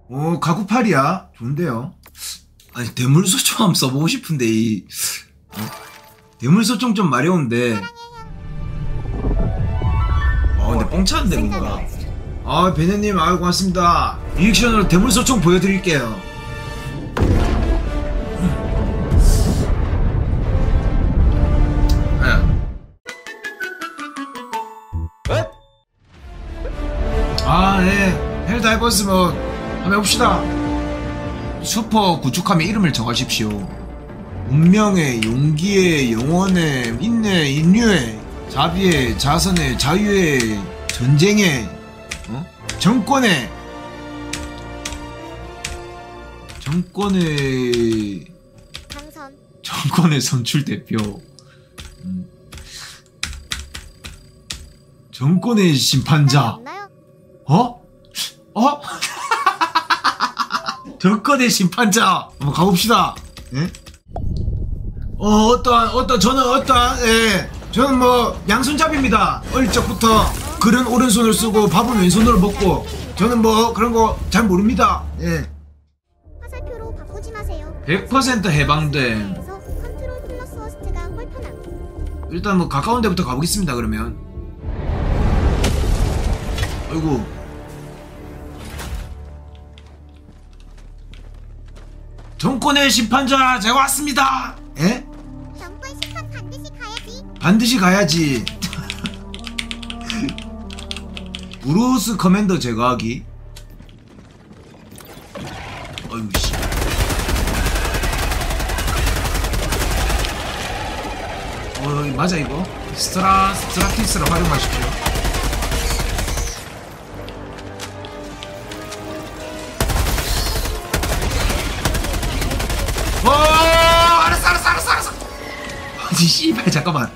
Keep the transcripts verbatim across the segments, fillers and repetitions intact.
오, 가구팔이야. 좋은데요. 아니, 대물소총 한번 써보고 싶은데, 이, 어? 대물소총 좀 마려운데. 아, 근데 뻥차는데, 뭔가. 아, 베네님, 아유, 고맙습니다. 리액션으로 대물소총 보여드릴게요. 아, 네. 헬다이버스 뭐, 한번 해봅시다. 슈퍼 구축함에 이름을 적으십시오. 운명의, 용기의, 영원의, 인내, 인류의, 자비의, 자선의, 자유의, 전쟁의, 어? 정권의, 정권의, 당선. 정권의 선출 대표. 음. 정권의 심판자. 어? 어? 정권의 심판자. 한번 가봅시다. 예? 어, 어떠한, 어떠, 저는 어떠한, 예. 저는 뭐, 양손잡이입니다. 어릴 적부터. 글은 오른손을 쓰고 밥은 왼손으로 먹고. 저는 뭐, 그런 거 잘 모릅니다. 예. 화살표로 바꾸지 마세요. 백 퍼센트 해방됨. 컨트롤 플러스 워스트가 홀편함. 일단 뭐, 가까운 데부터 가보겠습니다, 그러면. 아이고. 정권의 심판자 제가 왔습니다. 예? 정권 심판 반드시 가야지. 반드시 가야지. 브루스 커맨더 제거하기. 어휴 씨. 어 맞아 이거. 스트라 스트라키스를 활용하십시오. 오, 알았어, 알았어, 알았어, 알았어. 아니, 씨발, 잠깐만.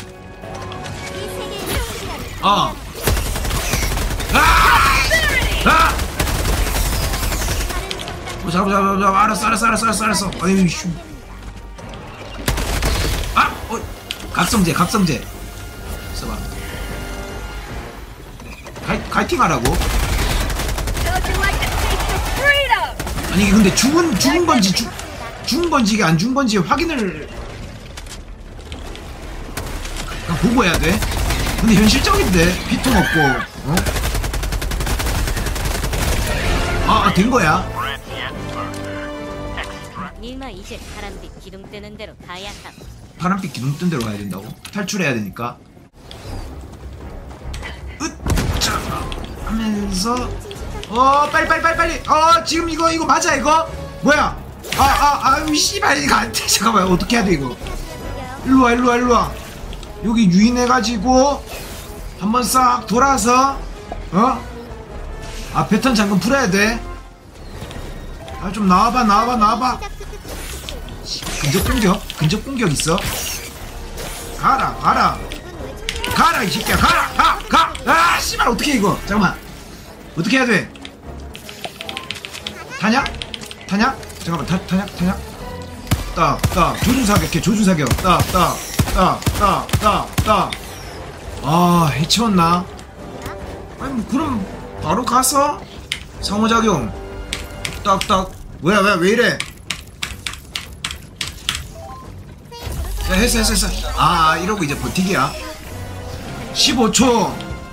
어. 아! 아! 어, 잡아, 잡아, 잡아. 알았어, 알았어, 알았어, 알았어, 알았어. 아유, 슈. 아! 어, 각성제, 각성제. 써봐. 가이, 가이팅 하라고? 아니, 근데 죽은, 죽은 건지, 죽, 죽은 건지 이게 안 죽은 건지 확인을 그냥 보고 해야 돼. 근데 현실적인데 피통 없고 어? 아, 아, 된 거야. 니마 이제 파란빛 기둥 뜨는 대로 가야 함. 파란빛 기둥 뜬 대로 가야 된다고? 탈출해야 되니까. 으짜 하면서 어 빨리 빨리 빨리 빨리 어 지금 이거 이거 맞아 이거 뭐야? 아, 아, 아유, 씨발, 이거 안 돼. 잠깐만, 어떻게 해야 돼, 이거? 일로와, 일로와, 일로와. 여기 유인해가지고, 한번 싹 돌아서, 어? 아, 패턴 잠깐 풀어야 돼. 아, 좀 나와봐, 나와봐, 나와봐. 근접 공격? 근접 공격 있어? 가라, 가라. 가라, 이 새끼야, 가라, 가, 가. 아, 씨발, 어떻게 해, 이거? 잠깐만. 어떻게 해야 돼? 타냐? 타냐? 잠깐만, 타, 타냐? 타냐? 딱, 딱, 조준사격해, 조준사격. 딱, 딱, 딱, 딱, 딱, 딱. 아, 해치웠나? 아니, 뭐, 그럼, 바로 가서, 상호작용. 딱, 딱. 뭐야, 왜, 왜 이래? 야, 했어, 했어, 했어. 아, 이러고 이제 버티기야. 십오 초.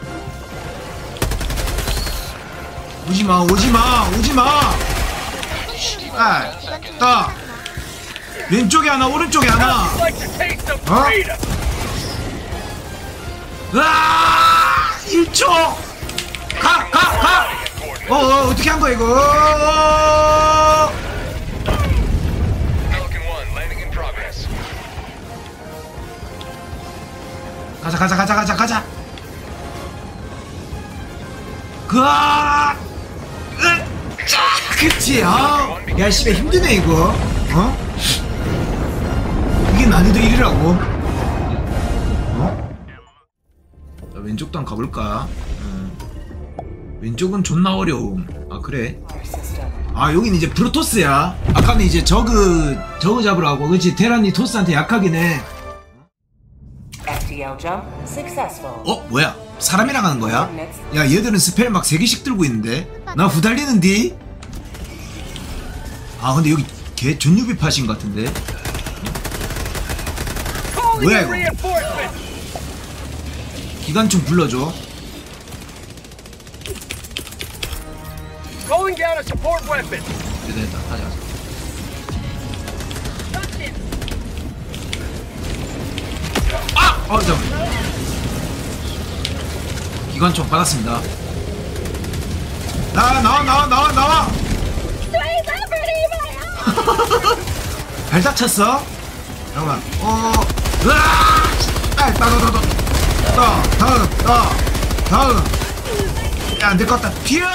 오지마, 오지마, 오지마. 아, 딱 왼쪽에 하나 오른쪽에 하나 어? 으아 일 초 가! 가! 가! 어, 어 어떻게 한 거야 이거 어, 가자 가자 가자 가자 가자 그아 그치 아 야 씨발 힘드네 이거 어? 이게 난이도 일이라고 어? 자, 왼쪽도 한번 가볼까 음. 왼쪽은 존나 어려움 아 그래 아 여긴 이제 프로토스야 아까는 이제 저그 저그 잡으러 가고 그치 테란이 토스한테 약하긴 해 어? 뭐야 사람이랑 하는 거야? 야 얘들은 스펠 막 세 개씩 들고 있는데 나 후달리는디? 아 근데 여기 개 전유비 팟인 것 같은데. 뭐야 이거? 기관총 불러줘. Calling down a support weapon. 됐다 됐다 가자 가자. 아! 어 잠깐만. 기관총 받았습니다. 나 나와 나와 나와 나와. 발 다쳤어? 잠깐만. 어. 으아! 아, 따다다다. 따, 다음, 따, 다음. 야, 안 될 것 같다. 튀어!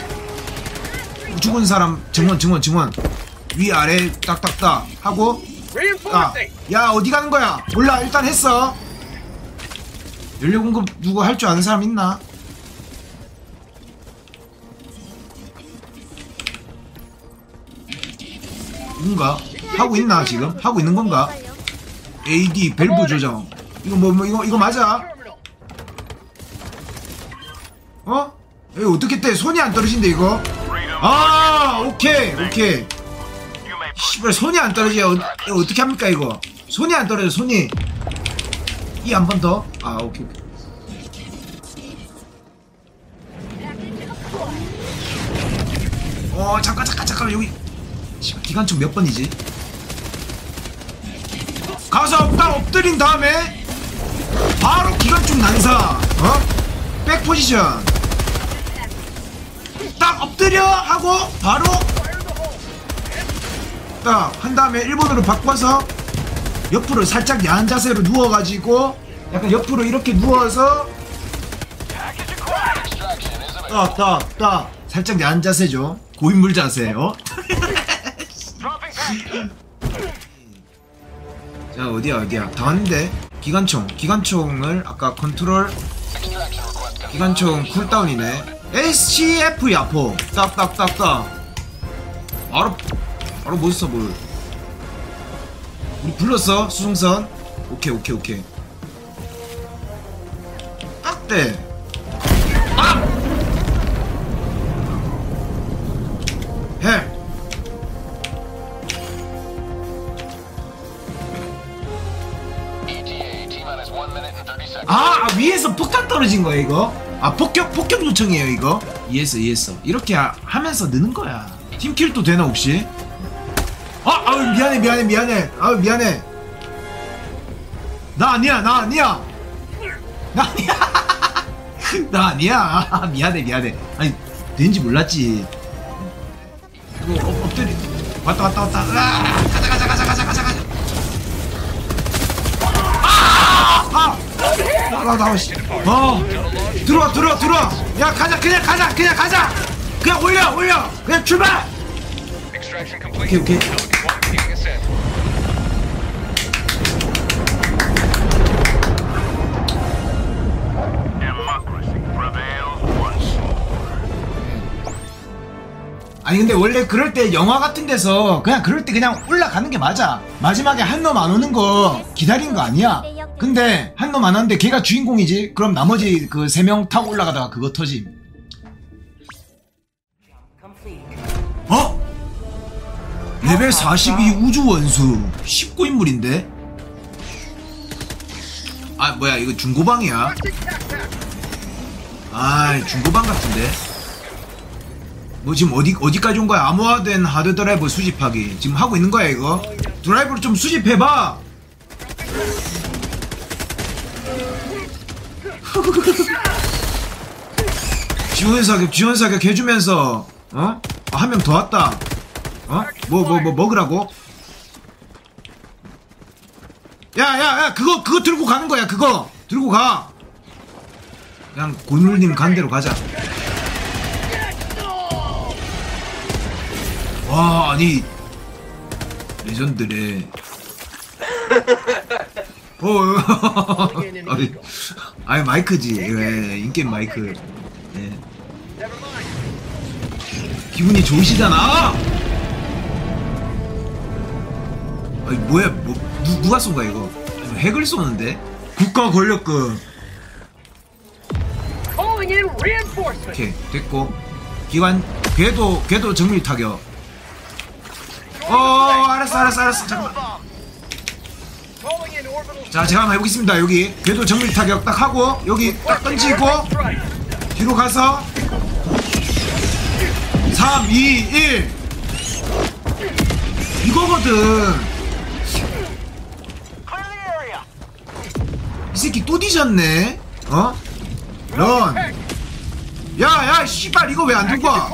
죽은 사람 증원, 증원, 증원. 위 아래 딱딱딱 하고. 아, Reinforcing. 야 어디 가는 거야? 몰라 일단 했어. 연료 공급 누구 할 줄 아는 사람 있나? 누군가 하고 있나 지금? 하고 있는 건가? 에이디 밸브 조정. 이거 뭐, 뭐 이거 이거 맞아? Terminal. 어? 이거 어떻게 떼? 손이 안 떨어진대 이거. 아 오케이 오케이. 씨발 손이 안 떨어지야. 어, 이거 어떻게 합니까 이거? 손이 안 떨어져 손이. 이 한 번 더. 아 오케이 오케이. 어 잠깐 잠깐 잠깐 여기. 씨발 기관총 몇 번이지? 가서 딱 엎드린 다음에 바로 기관총 난사. 어? 백 포지션. 딱 엎드려 하고 바로 딱 한 다음에 일본으로 바꿔서 옆으로 살짝 야한 자세로 누워가지고 약간 옆으로 이렇게 누워서 딱 딱 딱 살짝 야한 자세죠. 고인물 자세. 어? 자 어디야 어디야 다 왔는데. 기관총 기관총을 아까 컨트롤 기관총 쿨다운이네. 에스씨에프 야포 딱딱딱딱 바로 바로 못 써 뭘. 우리 불렀어 수송선. 오케이 오케이 오케이 딱대. 아! 헬 아, 아 위에서 폭탄 떨어진 거야 이거. 아 폭격 폭격 요청이에요 이거. 이해했어 이해했어. 이렇게 하, 하면서 느는 거야. 팀킬도 되나 혹시? 아, 아우 미안해 미안해 미안해. 아우 미안해. 나 아니야 나 아니야 나 아니야 나 아니야. 아, 미안해 미안해. 아니 된지 몰랐지. 이거 엎, 엎드리. 왔다 왔다 왔다. 아, 가자 가자 가자 가자 가자 가자. 아! 아! 나 나와 씨. 어. 들어와 들어와 들어와. 야 가자 그냥 가자 그냥 가자. 그냥 올려 올려. 그냥 출발. Extraction 오케이 complete. 오케이. Beginning ascent. 아니 근데 원래 그럴 때 영화 같은 데서 그냥 그럴 때 그냥 올라가는 게 맞아. 마지막에 한 놈 안 오는 거 기다린 거 아니야. 근데 한 놈 안 왔는데 걔가 주인공이지. 그럼 나머지 그 세 명 타고 올라가다가 그거 터짐. 어? 레벨 사십이 우주 원수 십구 인물인데? 아 뭐야 이거 중고방이야? 아 중고방 같은데? 뭐 지금 어디 어디까지 온 거야? 암호화된 하드 드라이브 수집하기 지금 하고 있는 거야 이거? 드라이브를 좀 수집해봐. 지원 사격 지원 사격 해주면서 어? 아, 한 명 더 왔다. 어? 뭐 뭐 뭐 먹으라고? 야야야 그거 그거 들고 가는 거야. 그거 들고 가. 그냥 고인물님 간 대로 가자. 와 아니 레전드래. 어 아니, 아니 마이크지. 예, 인게임 마이크. 예. 기분이 좋으시잖아. 아니 뭐야 뭐 누, 누가 쏜 거야 이거? 아니, 핵을 쏘는데? 국가 권력급. Calling in reinforcement. 오케이 됐고 기관 궤도 궤도 정밀 타격. 어 알았어 알았어 알았어 잠깐만. Calling in orbital. 자 제가 한번 해보겠습니다. 여기 궤도 정밀 타격 딱 하고 여기 딱 던지고 뒤로 가서 삼, 이, 일 이거거든. 이 새끼 또 뒤졌네. 어? 런. 야야 씨발 이거 왜 안 들고 와?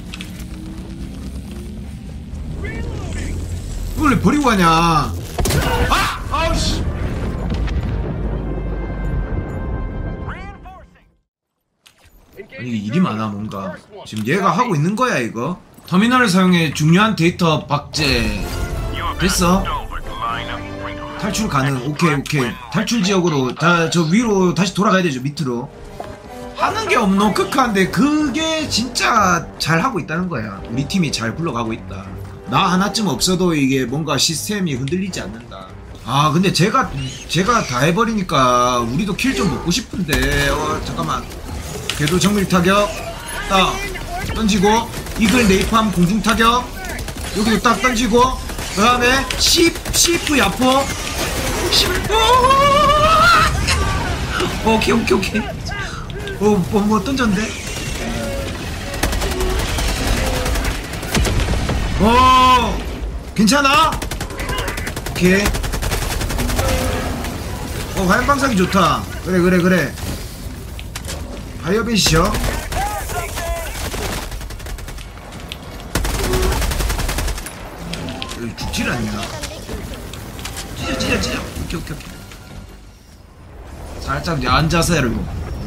이걸 왜 버리고 가냐? 아! 아우씨. 아니 이게 일이 많아 뭔가. 지금 얘가 하고 있는 거야 이거. 터미널을 사용해 중요한 데이터 박제. 됐어. 탈출 가능. 오케이 오케이. 탈출 지역으로 다 저 위로 다시 돌아가야 되죠. 밑으로. 하는 게 없노 극한데 그게 진짜 잘 하고 있다는 거야. 우리 팀이 잘 굴러가고 있다. 나 하나쯤 없어도 이게 뭔가 시스템이 흔들리지 않는다. 아 근데 제가 제가 다 해버리니까 우리도 킬 좀 먹고 싶은데. 어 잠깐만. 궤도 정밀 타격 딱 던지고 이글 네이팜 공중 타격 여기도 딱 던지고 그 다음에 시프 야포 오케이 오케이 오케이. 어, 뭐, 뭐 던졌는데? 어, 괜찮아? 오케이. 어, 화염방사기 좋다. 그래, 그래, 그래. 하이어빗이요? 여기 죽질 않냐? 찢어, 찢어, 찢어. 오케이, 오케이, 오케이. 살짝 이제 앉아서 해라고.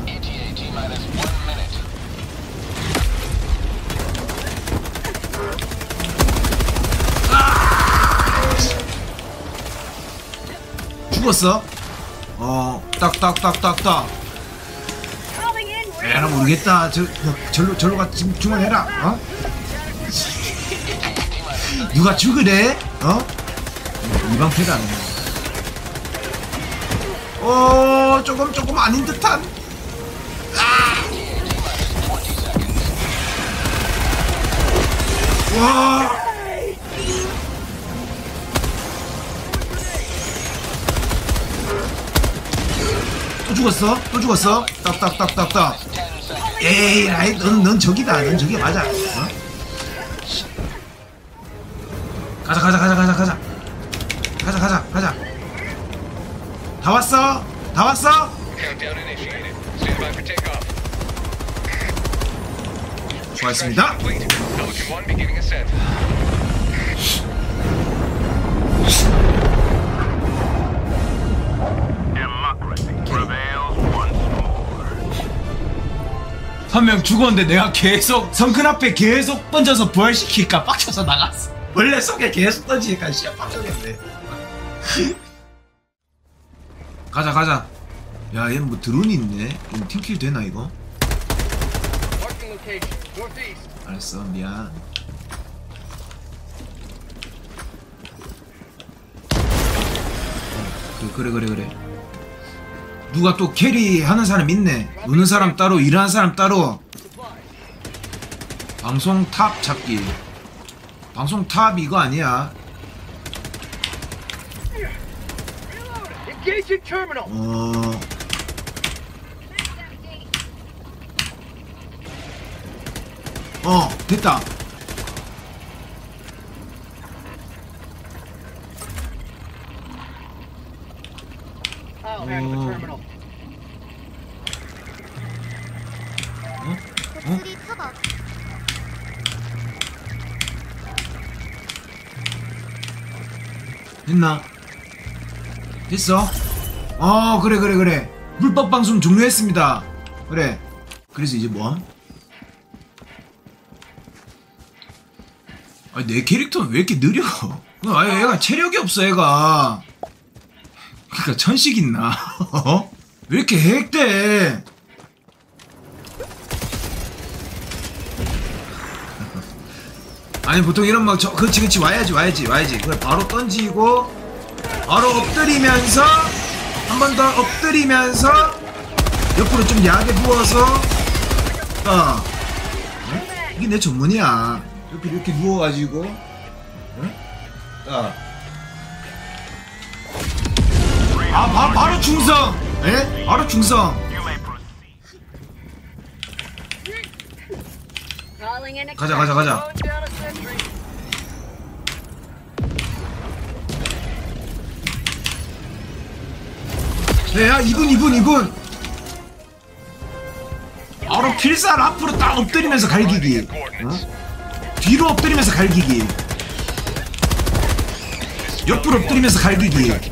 죽었어? 어, 딱딱딱딱딱. 에라 모르겠다. 저, 절로 절로 가 지금 중원해라. 어? 누가 죽으래? 어? 이방패가 아니야. 어, 조금 조금 아닌 듯한. 아! 와. 또 죽었어? 또 죽었어? 딱딱딱딱딱. 에이, 아이, 넌, 넌 저기다. 넌 저기 맞아. 어? 가자, 가자, 가자, 가자, 가자. 가자, 가자, 가자. 다 왔어? 다 왔어? Countdown initiated. Stand by for takeoff. 수고하셨습니다. Complete. Pelican one beginning ascent. 한 명 죽었는데 내가 계속 성큰 앞에 계속 던져서 부활시키니까 빡쳐서 나갔어. 원래 속에 계속 던지니까 씨야 빡쳐겠네. 가자 가자. 야 얘는 뭐 드론이 있네. 이거 팀킬 되나 이거? 알았어 미안. 어, 그래 그래 그래. 누가 또 캐리 하는 사람 있네. 노는 사람 따로 일하는 사람 따로. 방송 탑 잡기. 방송 탑 이거 아니야. 어. 어 됐다. 어? 어? 우리 탑업. 됐나? 됐어? 어 그래 그래 그래. 불법 방송 종료했습니다. 그래. 그래서 이제 뭐함? 아니 내 캐릭터는 왜 이렇게 느려? 아 얘가 체력이 없어 얘가. 그니까 천식 있나? 어? 왜 이렇게 핵대? 아니 보통 이런 막 저 그치 그치 와야지 와야지 와야지. 그래 바로 던지고 바로 엎드리면서 한 번 더 엎드리면서 옆으로 좀 야하게 부어서 어 응? 이게 내 전문이야. 이렇게 이렇게 누워가지고 응? 아, 아 바, 바로 중성. 예? 바로 중성. 가자 가자 가자. 네, 야 이분 이분 이분. 바로 필살 앞으로 딱 엎드리면서 갈기기. 어? 뒤로 엎드리면서 갈기기. 옆으로 엎드리면서 갈기기. 어?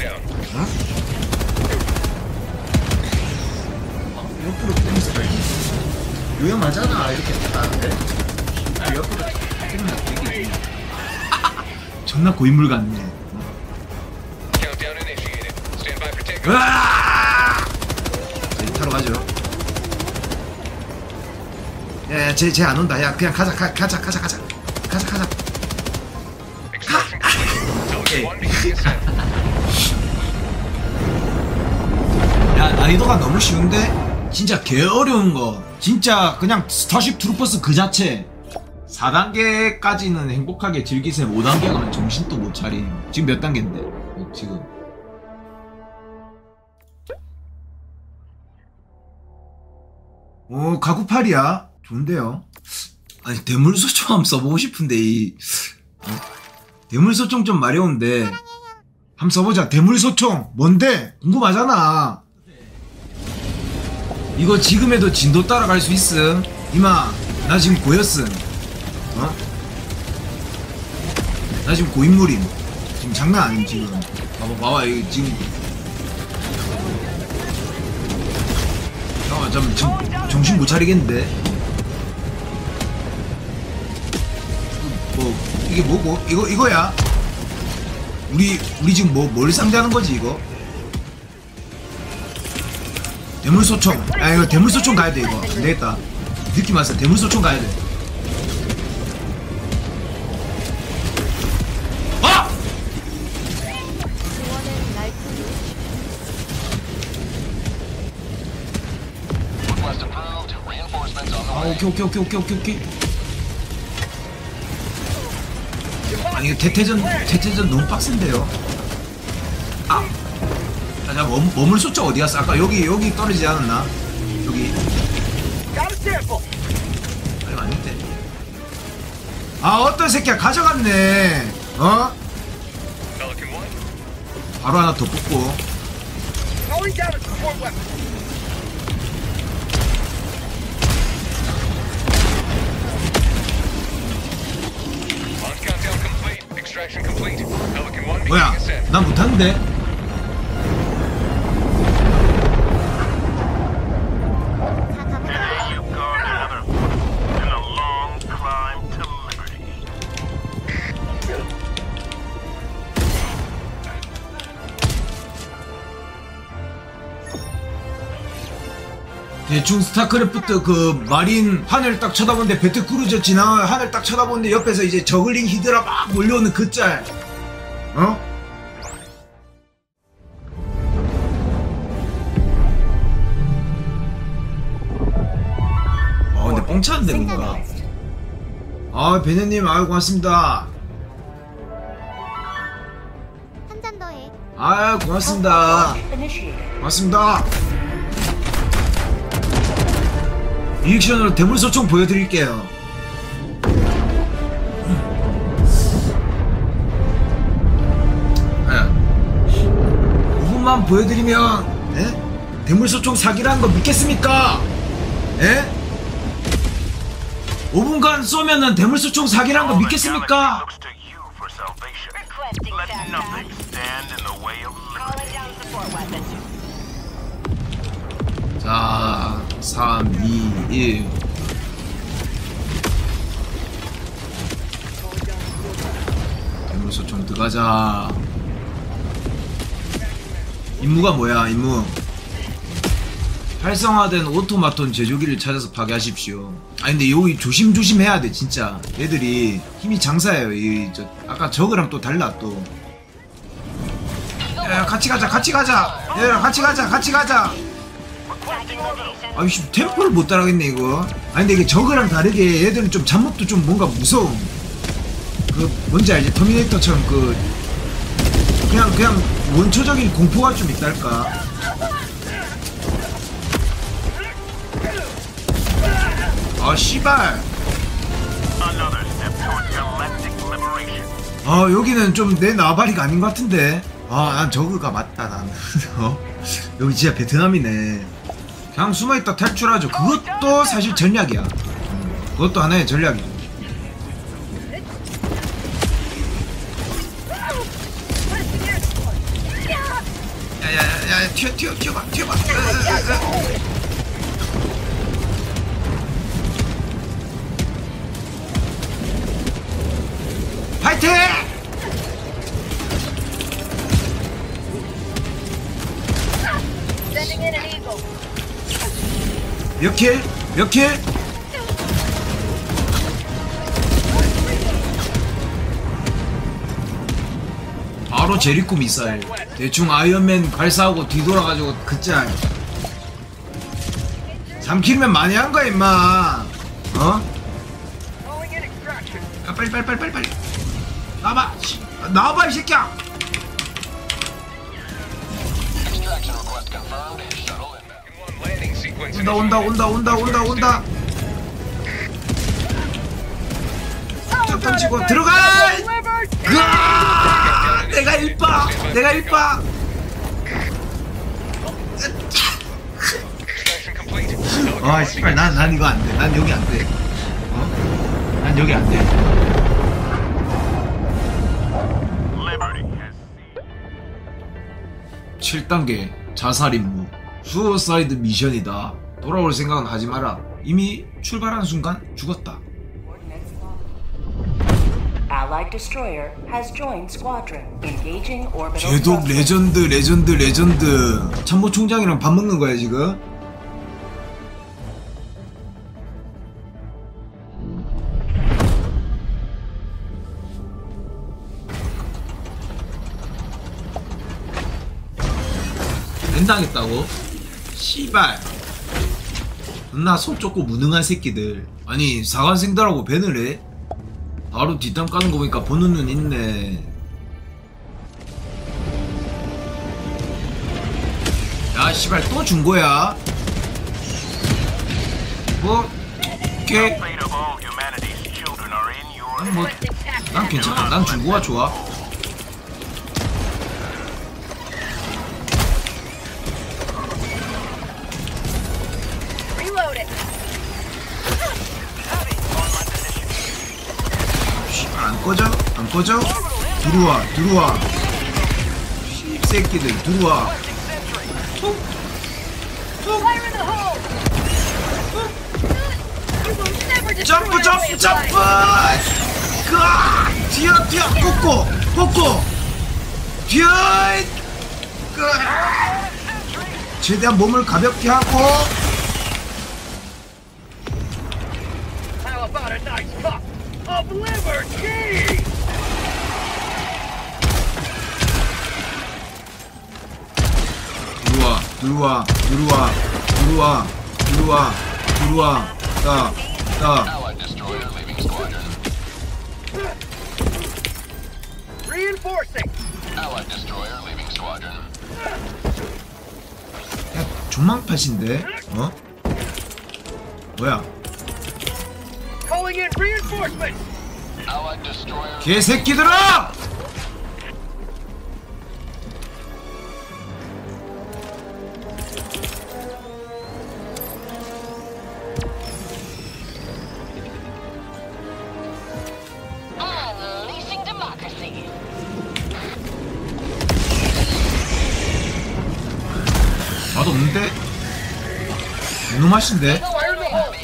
옆으로 엎드리면서 갈기기. 요형 맞잖아. 이렇게 하는데. 아, 옆으로 엎드리면서 갈기기. 존나 고인물 같네. Countdown initiated. Stand by for takeoff. 으아! 자, 타러 가죠. 야, 쟤, 쟤 안 온다. 야, 그냥 가자, 가, 가자, 가자, 가자. 가자, 가자. Extraction complete. Pelican one beginning ascent. 야, 난이도가 너무 쉬운데? 진짜 개 어려운 거. 진짜 그냥 스타쉽 트루퍼스 그 자체. 사 단계까지는 행복하게 즐기세요. 오 단계 가면 정신도 못 차림. 지금 몇 단계인데? 지금. 오, 가구팔이야. 좋은데요? 아니, 대물소총 한번 써보고 싶은데, 이. 어? 대물소총 좀 마려운데. 한번 써보자. 대물소총. 뭔데? 궁금하잖아. 이거 지금 해도 진도 따라갈 수 있음. 이마, 나 지금 고였음. 어? 나 지금 고인물임. 지금 장난 아님, 지금. 봐봐, 봐봐, 이거 지금. 잠깐만, 잠 지금 정신 못 차리겠는데? 뭐, 이게 뭐고? 이거, 이거야? 우리, 우리 지금 뭐, 뭘 상대하는 거지, 이거? 대물소총. 아, 이거 대물소총 가야 돼, 이거. 안 되겠다. 느낌 왔어. 대물소총 가야 돼. 아! 아, 오케이, 오케이, 오케이, 오케이, 오케이, 오케이. 아니, 이거 태태전, 태태전 너무 빡센데요? 아! 자, 자, 머물, 머물소총 어디 갔어? 아까 여기, 여기 떨어지지 않았나? 여기. 아니, 아닌데. 아, 어떤 새끼야, 가져갔네. 어? Pelican one. 바로 하나 더 뽑고. Calling down a support weapon. Launch countdown complete. Extraction complete. Pelican one 뭐야, beginning ascent. 난 못하는데? 다 가볼까요? You've gone another foot in a long climb to liberty. 대충 스타크래프트 그 마린 하늘 딱 쳐다보는데 배트크루저 지나가 하늘 딱 쳐다보는데 옆에서 이제 저글링 히드라 막 몰려오는 그 짤. 어? 아 근데 뻥차는데 뭔가. 아 베네님 아유 고맙습니다. 한 잔 더 해. 아유 고맙습니다. 고맙습니다. 리액션으로 대물소총 보여드릴게요. 오 분만 보여드리면 에? 대물소총 사기라는 거 믿겠습니까? 에? 오 분간 쏘면은 대물소총 사기라는 거 믿겠습니까? Looks to you for salvation. Let nothing stand in the way of liberty. 자, 삼, 이, 일. 대물소총 들어가자. 임무가 뭐야, 임무? 활성화된 오토마톤 제조기를 찾아서 파괴하십시오. 아니 근데 여기 조심조심 해야 돼 진짜. 얘들이 힘이 장사예요. 이 저 아까 저거랑 또 달라 또. 야 같이 가자 같이 가자. 얘들아 같이 가자 같이 가자. 아이씨 템포를 못 따라가겠네 이거. 아니 근데 이게 저거랑 다르게 얘들은 좀 잡목도 좀 뭔가 무서움. 그 뭔지 알지? 터미네이터처럼 그 그냥 그냥 원초적인 공포가 좀 있달까. 아 씨발. Another step toward galactic liberation. 아 여기는 좀 내 나발이가 아닌 것 같은데. 아 난 저그가 맞다 난. 어? 여기 진짜 베트남이네. 그냥 숨어있다 탈출하죠. 그것도 사실 전략이야. 음, 그것도 하나의 전략이야. 야야야야 튀어 튀어 튀어봐 튀어봐. 파이팅! 몇 킬? 몇 킬? 바로 제리코 미사일. 대충 아이언맨 발사하고 뒤돌아가지고 그짤. 삼 킬이면 많이 한 거야 임마. 어? 야 빨리 빨리 빨리 빨리 빨리 나와봐. 나와봐 이 새끼야. Landing sequence. 온다 온다 온다 온다 온다 온다. 자 던지고 들어가. 으아! 내가 일빠 내가 일빠. Extraction complete. 아 씨발 난, 난 이거 안돼. 난 여기 안돼. 어? 난 여기 안돼. Liberty has 칠 단계 자살 임무 수어사이드 미션이다. 돌아올 생각은 하지 마라. 이미 출발한 순간 죽었다. Allied destroyer has joined squadron. Engaging orbital. 제독 thrusters. 레전드 레전드 레전드. 참모총장이랑 밥 먹는 거야 지금. 랜당했다고? 씨발 존나 손 좁고 무능한 새끼들. 아니 사관생들하고 밴을 해? 바로 뒷담 까는 거 보니까 보는 눈 있네. 야 씨발 또 준 거야? 뭐 오케이. fate of all humanity's children are in your 난 뭐 난 괜찮아. 난 중고가 좋아. 씨발 안 꺼져? 안 꺼져? 들어와 들어와. 씹새끼들 들어와. 툭. 툭. 점프 점프 점프. 그아 뛰어 뛰어 꽂고 꽂고 뛰어. 그 최대한 몸을 가볍게 하고. How about a nice cup of liver cheese? 들어와 들어와 들어와 들어와 들어와 들어와 따따. Reinforcing. 야 존망팟인데? 어? 뭐야 Calling in reinforcements. 개새끼들아! Unleashing democracy. 맛없는데? 너무 맛인데? Fire in the hole.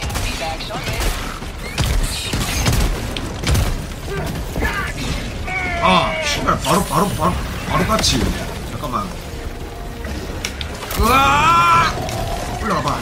아 씨발 바로 바로 바로 바로 같이. 잠깐만. 으아! 올라가봐.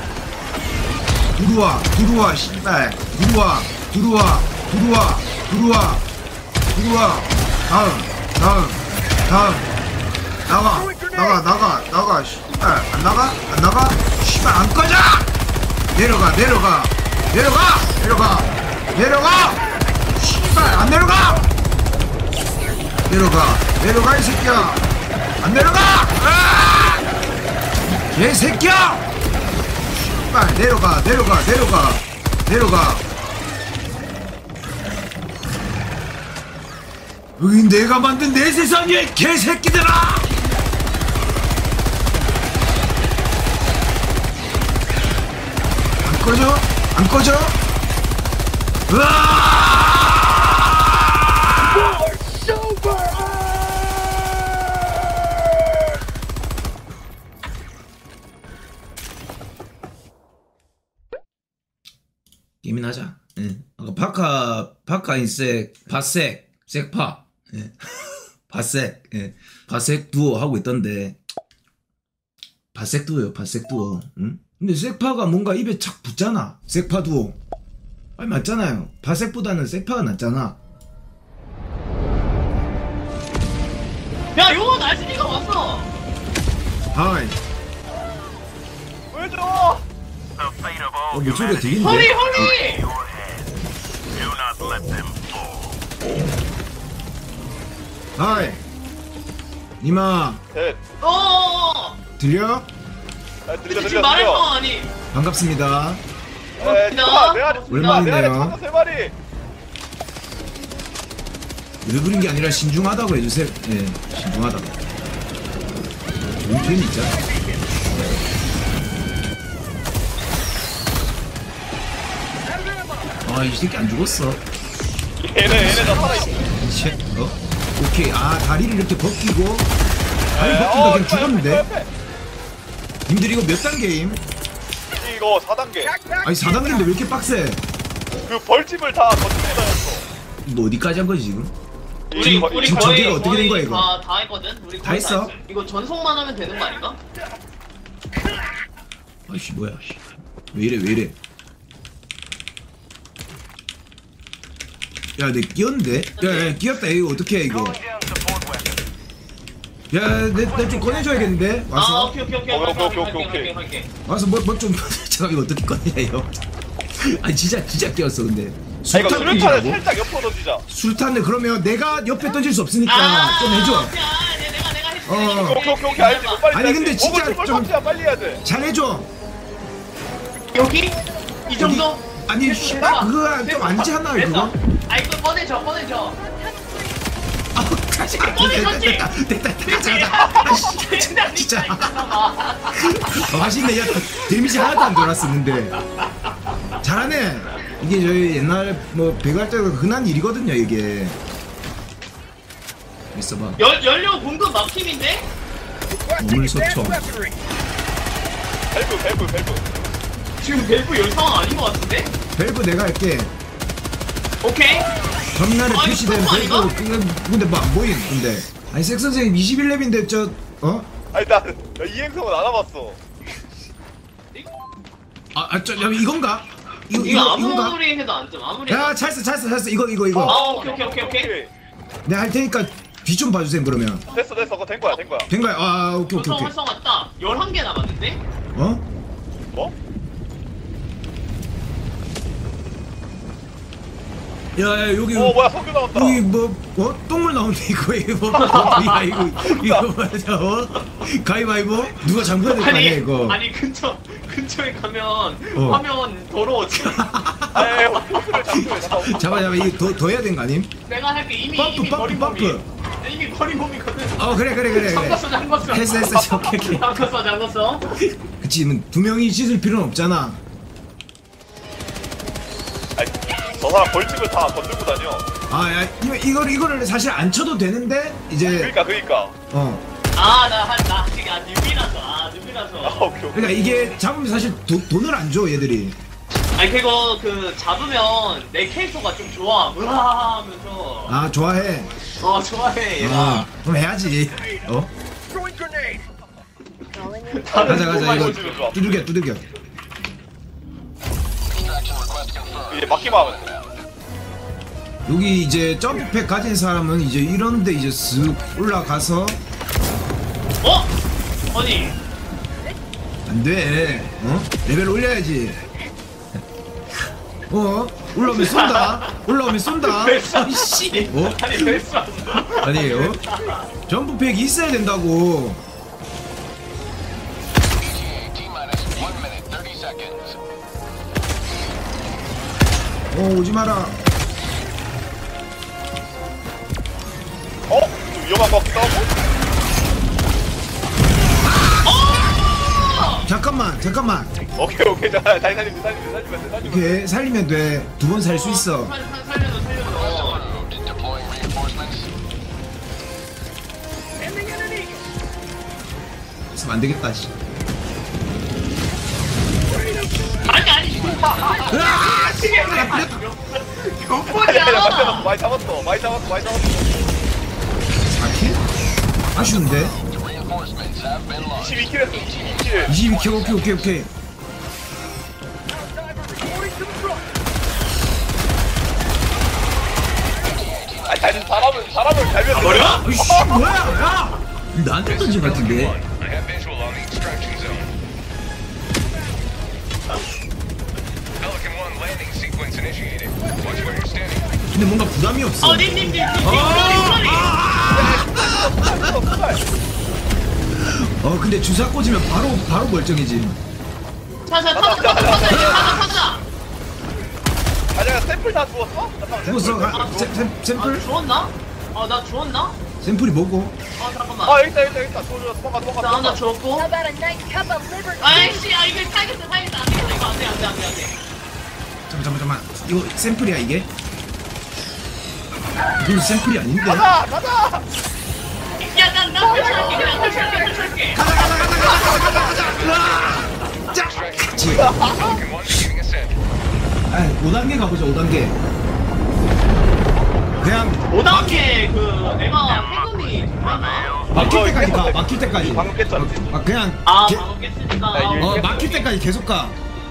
들어와 들어와 씨발 들어와 들어와 들어와 들어와 들어와. 다음 다음 다음 나가 나가 나가 나가 씨발 안 나가 안 나가 씨발 안 꺼져. 내려가 내려가 내려가 내려가 내려가 씨발 안 내려가. 내려가 내려가 이 새끼야 안 내려가 아! 얘 새끼야 빨리 내려가 내려가 내려가 내려가 여기 내가 만든 내 세상에 개새끼들아 안 꺼져 안 꺼져 으아 게임이나 하자. 예. 아까 바카 바카인색 바색 색파 예. 바색 예. 바색 두오 하고 있던데 바색 두오요 바색 두오. 응? 근데 색파가 뭔가 입에 착 붙잖아. 색파 두오. 아니 맞잖아요. 바색보다는 색파가 낫잖아. 야 요거 날씨가 왔어. 하이. 보여줘. The fate of all 어 목소리가 들리는데? 허리 허리. your hands. Do not let them fall. 하이. 니마 네. 어. 들려? 아, 들려 지금 들려 말할 거 들려. 아니. 반갑습니다. 에, 차, 내 안에 내 안에 오랜만이네요. 차가 세 마리. 왜 그린 게 아니라 신중하다고 해주세요. 예, 신중하다고. 좋은 표현이 있잖아. 아, 이 새끼 안 죽었어. 얘네 얘네 다 살아 있어. 쉐, 어? 오케이. 아, 다리를 이렇게 벗기고. 다리 에, 벗기고 어, 그냥 이거 죽었는데? 옆에, 옆에. 님들 이거 몇 단계임? 이거 사 단계. 아니, 사 단계인데 왜 이렇게 빡세? 그 벌집을 다 거치게 다녔어. 뭐 어디까지 한 거지, 지금? 우리 지금 우리 지금 거의 전개가 어떻게 된 거야, 거의 이거? 다, 다 했거든. 우리 다 거의 했어? 했어. 이거 전송만 하면 되는 거 아닌가? 아이씨, 뭐야. 왜 이래, 왜 이래. 야, 내 끼었는데? 야, 야, 끼었다. 이거 어떻게 해, 이거. 야, 내, 내 좀 꺼내줘야겠는데? 아 와서. 오케이 오케이 오케이 오케이, 할게, 오케이, 할게, 오케이, 할게, 오케이. 할게. 와서 뭐, 뭐 좀, 잠깐 이거 어떻게 꺼내냐, 이거. 아니, 진짜, 진짜 끼었어, 근데. 아 이거 술탄 수류탄을 던지라고? 살짝 옆으로 던지자. 술탄을 그러면 내가 옆에 던질 수 없으니까 아, 좀 해줘. 오케이, 아, 네, 내가 내가 해줄게. 어. 오케이 오케이 오케이 알지. 뭐 빨리 아니, 해야지. 근데 진짜 먹을 걸 좀- 던지야 빨리 해야 돼. 잘 해줘. 여기 이 정도? 아니, 됐어, 씨, 됐어. 그거 좀 됐어. 안지 않나요, 됐어. 그거? 아 이거 꺼내줘 꺼내줘. 아우, 가자. 됐다, 꺼내줬지? 됐다, 됐다, 됐다, 가자, 가자. 아이씨, 진짜, 진짜. 어, 맛있네. 야, 데미지 하나도 안 돌았었는데. 잘하네. 이게 저희 옛날에 뭐 배그 할 때도 흔한 일이거든요, 이게. 있어봐. 연 연료 공급 막힘인데? 오물 소총. 밸브 밸브 밸브. 지금 밸브 열 상황 아닌 것 같은데? 밸브 내가 할게. 오케이. 전날에 아, 표시된 이거 밸브. 아닌가? 그- 근데 뭐 안 보인, 근데. 아니, 색 선생님 이십일 렙인데, 저, 어? 아니 나, 나 이행성은 안 와봤어. 아, 아, 저, 야, 이건가? 이거, 이거 이거, 이건가? 아무리 해도 안 점. 아무리. 해도 야, 안 점. 잘했어, 잘했어, 잘했어. 이거, 이거, 이거. 아 오케이 오케이 오케이 오케이. 오케이. 내가 할 테니까 뒤 좀 봐주세요, 그러면. 됐어 됐어 그거 된 거야 된 거야. 된 거야? 아, 오케이, 오케이, 전송 오케이. 활성화 딱 열한 개 남았는데? 어? 뭐? 야, 야, 여기. 어 뭐야 석유 나온다. 여기 뭐, 어? 똥물 나오는데, 이거, 이거. 야, 이거, 이거 맞아, 어? 가위바위보? 누가 잠궈야 될 거 아니야, 이거. 아니 근처 근처에 가면 어. 화면 더러워지. 아니 석유를 잡고 잠깐. 잡아, 잡아. 이거 더, 더 해야 되는 거 아님? 내가 할게 이미 펌프, 이미 펌프, 버린 펌프. 몸이. 이미 버린 몸이거든. 어, 그래, 그래, 그래. 그래. 잠갔어 잠갔어. 했어, 했어. 오케이, 오케이. 잠갔어 잠갔어. 그치, 뭐 두 명이 씻을 필요는 없잖아. 아니 저 사람 벌집을 다 건들고 다녀. 아, 야, 이거, 이거를, 이거를 사실 안 쳐도 되는데, 이제, 그러니까 그러니까. 어. 아나한나 아직 아 뉴비라서 아 뉴비라서. 아 오케이 오케이. 그러니까 이게 잡으면 사실 도, 돈을 안 줘, 얘들이. 아니 그거 그 잡으면 내 캐릭터가 좀 좋아. 으아 하면서. 아, 좋아해. 어 좋아해 얘가. 어, 그럼 해야지. 어? 가자, 가자, 이거. 두들겨, 두들겨. 이제 막기만 하면 돼. 여기 이제 점프팩 가진 사람은 이제 이런데 이제 쓱 올라가서 어? 아니 안 돼. 어? 레벨 올려야지. 어? 올라오면 쏜다. 올라오면 쏜다. 아니 씨. 어? 아니 벨스 왔어. 아니에요. 점프팩이 있어야 된다고. 어 오지 마라. 어? 좀 위험한 것 같기도 하고? 잠깐만 잠깐만. 오케이 오케이 자 다시 살리면 살리면 살리면 살리면 오케이 살리면 돼. 두 번 살 수 있어. 살- 살- 살려줘 살려줘. 있으면 안 되겠다. 씨. 아니 아니. 으아 씨. 나 풀렸다. 아니 아니 맞춰놨어 많이 잡았어 많이 잡았어 많이 잡았어 사 킬? 아쉬운데. 이십이 킬 했어 이십이 킬 이십이 킬. 오케이 오케이 오케이. 아니 아니 사람을 사람을 달면 버려? 아이씨 뭐야 야. 나한테 던진 것 같은데. I have visual on the extraction zone. Pelican one landing sequence initiated. Watch where you're standing. 근데 뭔가 부담이 없어. 어 님님님. 어 근데 주사 꽂으면 바로 바로 멀쩡해지. 자자 타자 타자 타자 타자. 아니야 샘플 다 주웠어? 잠깐만 죽었어. 샘플 가, 샘, 샘, 아 샘플? 주웠나? 아나 주웠나? 샘플이 뭐고? 아 잠깐만. 아 여기 있다 여기 있다 여기 있다 도망가 도망가 도망가 나 하나 도망가 주웠고. 아이씨 아 이거 살겠어 살겠어 안 되겠다 이거 안돼 안돼 안돼 안돼. 잠깐 잠깐 잠깐. 이거 샘플이야 이게? 이건 샘플이 아닌데? 가자 가자 야난나 탈출할게 그냥 탈출할게 탈출할게. 가자 가자 가자 가자 가자 가자. 자, 그렇지. Pelican one beginning ascent. 아, 오 단계 가보자. 오 단계. 그냥 오 단계 그 내가 패금이 됐나? 막힐 때까지 가. 막힐 때까지. 방금 깼잖아. 아, 그냥 아 게- 방금 깼으니까. 아, 이거 어 깼어. 막힐 때까지 계속 가.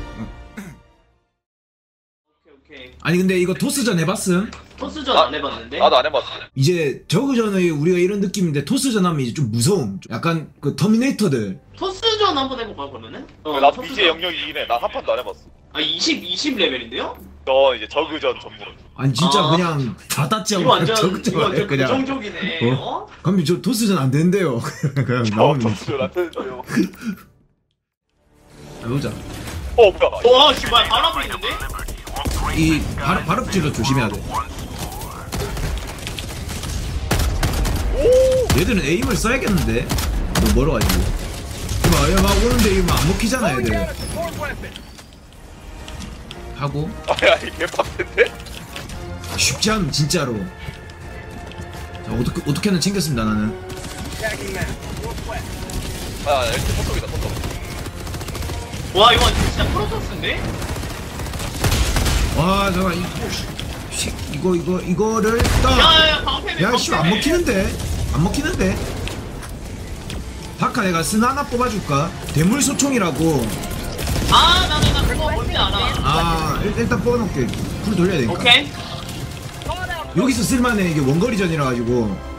오케이 오케이. 아니 근데 이거 토스전 해봤음? 토스전 안 해봤는데. 나도 안 해봤어 이제 저그전의 우리가 이런 느낌인데 토스전 하면 이제 좀 무서움. 약간 그 터미네이터들. 토스전 한번 해볼까 그러면은? 어, 나도 토스전. 비제 영역이긴 해나 한 판도 안 해봤어 아 이십 이십 레벨인데요? 너 이제 저그전 전문 아니 진짜 아. 그냥 다 땄지 이거 하고 완전 저그전 이거 완전 그냥. 부정적이네. 어? 어? 감히 저 토스전 안 된대요. 그냥 어 나오면 저그전 안 되는데요 해보자. 어 뭐야 와 씨발 바람 불는데? 이 발, 발업질로 조심해야 돼. 얘들은 에임을 써야겠는데? 너무 멀어가지고. 이봐, 얘 막 오는데 이거 안 먹히잖아, 얘들. 하고. 아야 이 개빡센데? 쉽지 않음, 진짜로. 자, 어떻게, 어떻게든 챙겼습니다, 나는. 아 이렇게 포토이다 포토 와 이거 진짜 프로토스인데? 와, 잠깐, 이, 씨, 이거, 이거, 이거를 딱. 야야야 방패네. 야, 씨, 안 먹히는데? 안 먹히는데? 바카 내가 스나 하나 뽑아줄까? 대물소총이라고. 아 나는 나 그거 뭔지 알아. 아, 일, 일단 뽑아놓을게. 풀 돌려야 되니까. 오케이. 여기서 쓸만해. 이게 원거리전이라 가지고.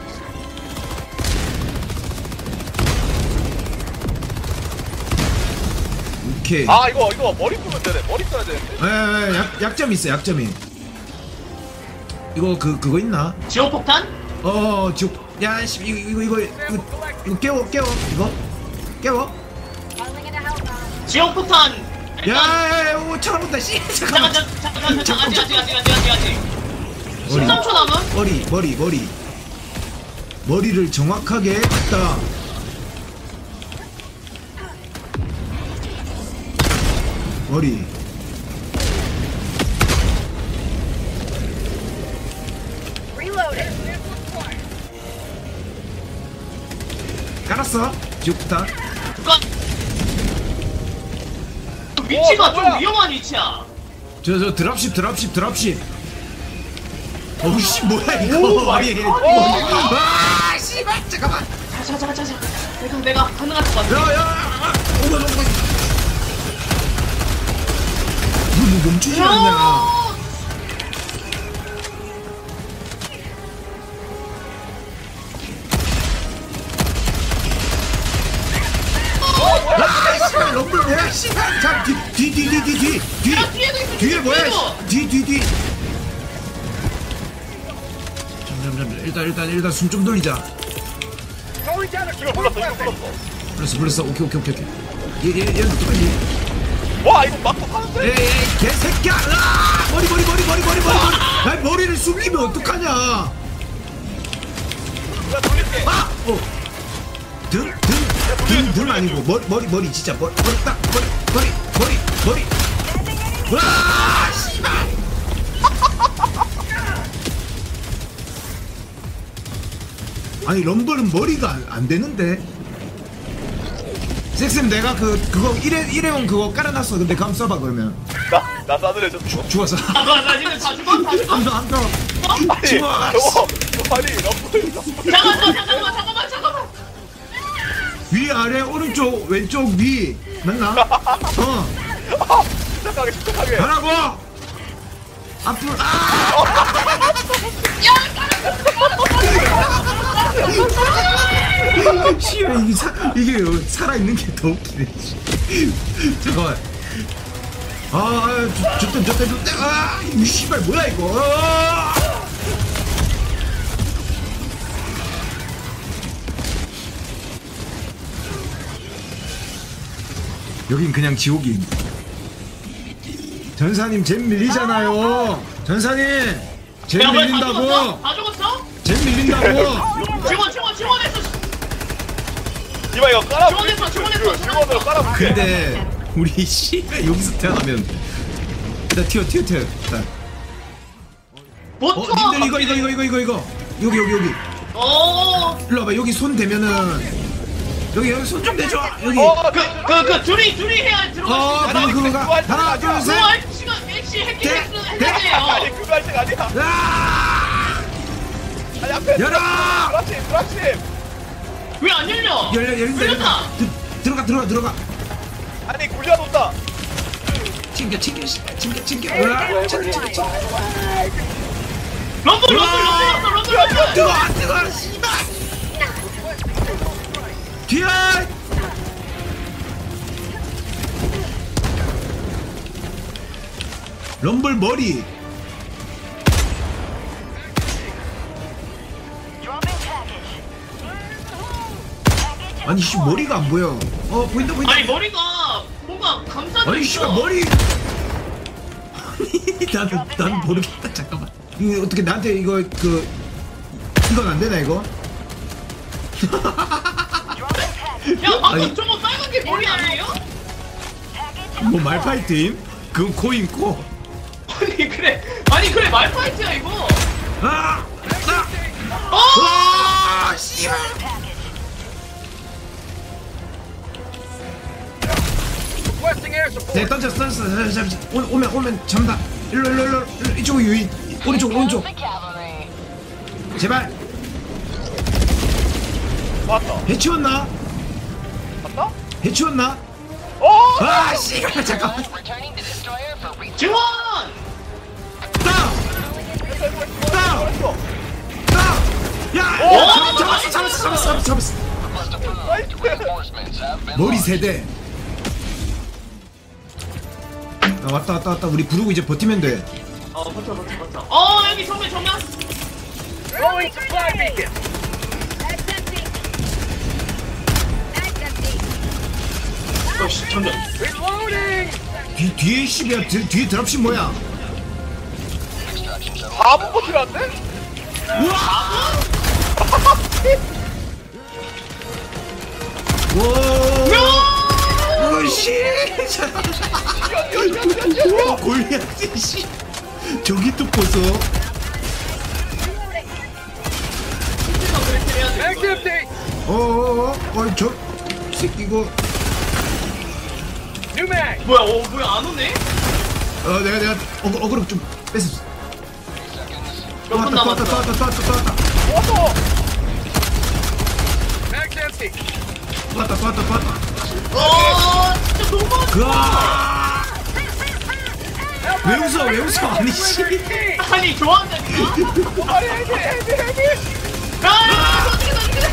오케이. 아 이거 이거 머리 쓰면 되네 머리 써야 되는데 에, 에, 약, 약점이 있어. 약점이. 이거 그 그거 있나? 지옥폭탄? 어, 저, 야, 씨, 이거 이거 이거 이거, 이거 깨워 깨워 이거 깨워. 지옥폭탄. 야, 일단 야, 야, 오, 쳐다본다. 씨, 잠깐 잠깐만. 잠깐 잠깐 잠깐 아직 아직 아직 아직 아직 아직. 머리, 십삼 초 남은? 머리, 머리, 머리. 머리를 정확하게 딱. 머리. 깔았어. 지옥부터. 잠깐. 그 위치가 어, 뭐야? 좀 위험한 위치야. 저, 저, 드랍십, 드랍십, 드랍십. 어우, 씨, 뭐야, 이거. 오, 아니, 마이 아, 씨발, 잠깐만. 자자 자자 자자. 내가 내가 가능할 것 같아. 야, 야, 야, 오마, 오마. 너뭐 멈추지 않냐. 야! 아, 씨발, 럼블 뭐야, 씨발. 자, 뒤, 뒤, 뒤, 뒤, 뒤, 뒤, 뒤. 야 뒤에도 있어. 뒤에 뭐야? 그래도- 뒤, 뒤, 뒤. 잠깐, 잠깐. 일단, 일단, 일단 숨 좀 돌리자. 이거 불렀어 이거 불렀어. 불렀어, 불렀어. 오케이, 오케이, 오케이, 오케이. 얘, 얘, 얘는 어떡하지? 와 이거 막고 하는데? 에이, 에이, 개새끼야! 아! 머리, 머리, 머리, 머리, 머리, 머리, 머리. 야, 머리를 숨기면 어떡하냐? 야 돌릴게. 아! 어. 등, 등, 등, 등 아니고 머리, 머리, 머리 진짜 머리, 머리 딱, 머리, 머리, 머리, 머리. 와, 씨발! 아니 럼블은 머리가 안, 안 되는데. 섹쌤 내가 그 그거 일회 일회용 그거 깔아놨어. 근데 감 써봐 그러면. 나나 싸늘해져 죽어. 죽었어. 아, 나, 나 지금 다 죽어? 다 죽어? 안 써, 안 써. 아니 죽어. 저거 저거 아니 럼블 럼블. 잠깐만, 잠깐만, 잠깐만, 잠깐만. 위 아래 오른쪽 왼쪽 위 맞나? 어. 아 침착하게 침착하게. 가라고. 앞으로. 아! 씨발 이게 사 이게 살아 있는 게 더 웃기네. 잠깐만. 아, 아, 저때 저때 저때 아, 이 씨발 뭐야 이거? 아! 여긴 그냥 지옥임. 전사님 잼 밀리잖아요. 전사님 잼 야, 뭐야, 다 밀린다고. 죽었어? 다 죽었어? 잼 밀린다고. 지원, 지원, 지원했어. 이봐 이거 깔아. 지원했어, 지원했어. 지원으로 깔아볼게. 근데 우리 씨가 여기서 태어나면 일단 튀어 튀어 튀어 일단. 못 어 쳐. 님들 이거 이거 이거 이거 이거 이거 여기 여기 여기 어. 일로 와봐. 여기 손 대면은 여기 여기 손 좀 대줘. 여기 어 그, 그, 그, 둘이, 둘이 해야 들어갈 수 어 있어. 방금 그거가 하나 그거 둘셋 X가, X 해킹 대- 했- 대- 아니 했대요. 그거 할 때가 아니야. 아! 아니 앞에. 열어! 그렇지 그렇지. 왜 안 열려? 열려 열린다 열린다. 열렸다. 들- 들어가 들어가 들어가. 아니 굴려놓다. 챙겨 챙겨 챙겨 챙겨. 으아, 챙겨 챙겨 챙겨. 럼블, 럼블, 럼블, 럼블, 럼블. 뜨거 안 뜨거 씨발. 뒤에. 럼블 머리. 아니 씨 머리가 안 보여. 어 보인다 보인다. 아니, 머리가 뭔가 감싸져 아니 있어. 씨발 머리. 나는 난 모르겠다. 잠깐만. 이거 어떻게 나한테 이거 그 이건 안 되나 이거? 야, 방금 아니. 저거 빨간 게 머리 아니에요? 뭐 말파이트임? 그건 코인 코. 아니, 그래. 아니, 그래, 말파이트야, 이거. 아! 아! 어! 와! 씨발. 네 던졌어 던졌어. 잠시 오, 오면 오면 잡는다. 일로 일로 일로 일로 이쪽 유인 오른쪽 오른쪽. 제발 왔다. 해치웠나? 왔다? 해치웠나? 어. 아 씨발 잠깐만. 지원! 따! 따! 했어. 따! 야! 오! 야, 잡았어 잡았어 잡았어 잡았어. 나이스. 머리 세대. 아, 왔다 왔다 왔다. 우리 부르고 이제 버티면 돼. 어, 버텨, 버텨, 버텨. 어, 여기 정면, 정면. 어, 씨, 정면. 뒤 뒤에 씨야 뒤에 드랍십 뭐야? 사 분 버티라는데? 우와! 와! 오씨! 와 골리앗이 씨. 저기 또 보소. 어어어 어이 저 새끼 이거 뭐야, 어, 뭐야, 안 오네? 어 내가 내가 어그 어그로 좀 뺐었어. 또 몇 분 왔다 또 왔다 또 남았어? 왔다 또 왔다 또 왔다 왔어. 또 왔다 또 왔다 또 왔다. 어, 진짜 너무 많아. 그아 왜 웃어 왜 웃어 아니 씨. 아니, 좋아한다니까? 아니 헤비 헤비 헤비. 아, 어떻게, 어떻게.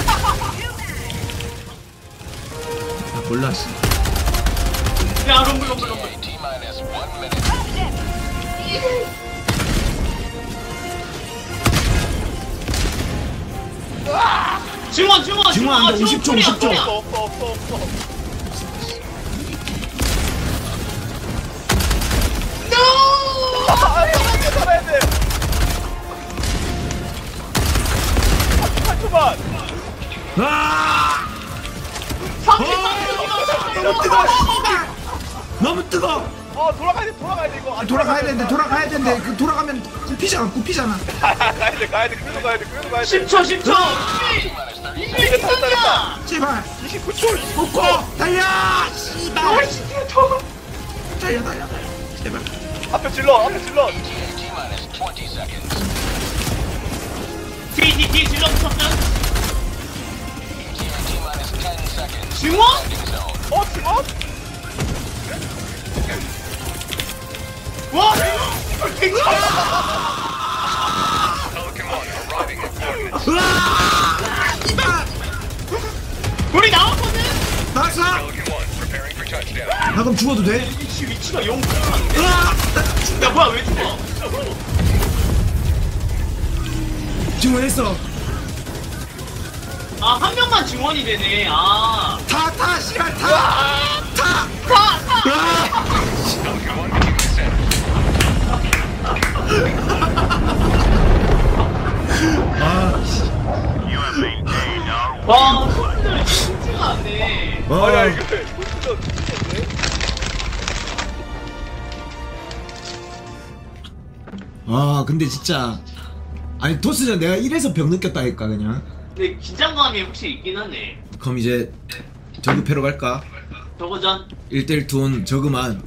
아 몰라 씨. 야, 럼블, 럼블, 럼블. 증원 증원 증원 안 돼. 오십 초, 오십 초. 없어 없어 없어 없어. 아, 살아야 돼, 살아야 돼. 팔 초만. 아! 너무 뜨거. 너무 뜨거. 어 돌아가야 돼 돌아가야 돼 이거. 아, 돌아가야 되는데 돌아가야 되는데 그 돌아가면 굽히잖아 굽히잖아. 가야 돼 가야 돼 그래도 가야 돼 그래도 가야 돼. 십 초 십 초 됐다 됐다 됐다. 제발 이십구 초. 먹고 달려. 씨발. 달려 달려 달려. 제발. 앞에 질러 앞에 질러. 뒤 뒤 뒤 질러 붙었어. 증원? 어 지금? 와! Pelican one arriving at coordinates. 으아! 씨발. 우리 나왔거든? 나왔어. Pelican one preparing for touchdown. 나 그럼 죽어도 돼? 위치 위치가 영 불안한데? 으아! 야 뭐야 왜 죽어? 증오했어. 아 한 명만 증원이 되네. 아. 타, 타, 씨발, 타! 타! 타! 타! 으아! Pelican one beginning descent. 아, 씨. You have maintained our 와 손들이 쉽지가 않네. 아야 와, 이거 진짜 미쳤네. 아, 근데 진짜. 아니, 토스전 내가 이래서 병 느꼈다니까, 그냥. 근데 긴장감이 혹시 있긴 하네. 그럼 이제, 저급회로 갈까? 저거전. 일 대일 돈 저그만.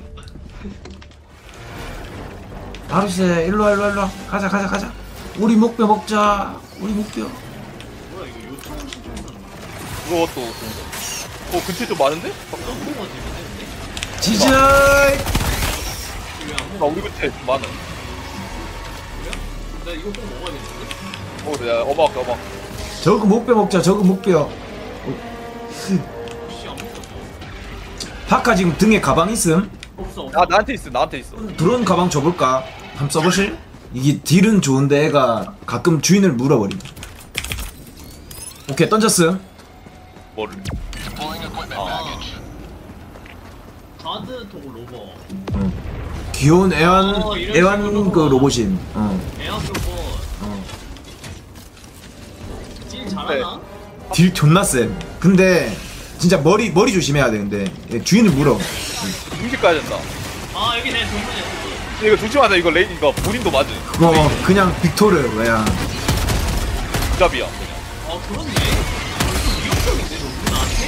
바루세, 일로와, 일로와, 일로와. 가자, 가자, 가자. 우리 목뼈 먹자. 우리 목뼈. 뭐야 이거 요청 신청서. 그것도 어 근처에 좀 많은데? 너무 재밌는데? 지지! 나 우리 근처에 좀 많아. 나 이거 꼭 먹어야겠는데? 어 내가 어막 어막. 저그 목뼈 먹자, 저그 목뼈. 혹시 안 먹었어? 파카 지금 등에 가방 있음? 없어 없어. 아 나한테 있어 나한테 있어. 드론 가방 줘볼까? 한번 써보실? 이게 딜은 좋은데 애가 가끔 주인을 물어버림. 오케이, 던졌음. 뭐를? 아. 가드 도구 로버. 어. 귀여운 애완, 어, 이런 애완 식으로. 그 로봇임. 어. 에어 로버. 어. 딜 잘하나? 딜 존나 쌤. 근데 진짜 머리 머리 조심해야 돼. 근데 얘 주인을 물어. 중식 가야 된다. 아 여기 내 동문이야. 근데 이거 조심하자 이거 레이 이거 본인도 맞은. 그거 그냥 빅토르 왜야. 부잡이야. 아 그렇네. 위협적인데 너무 나한테?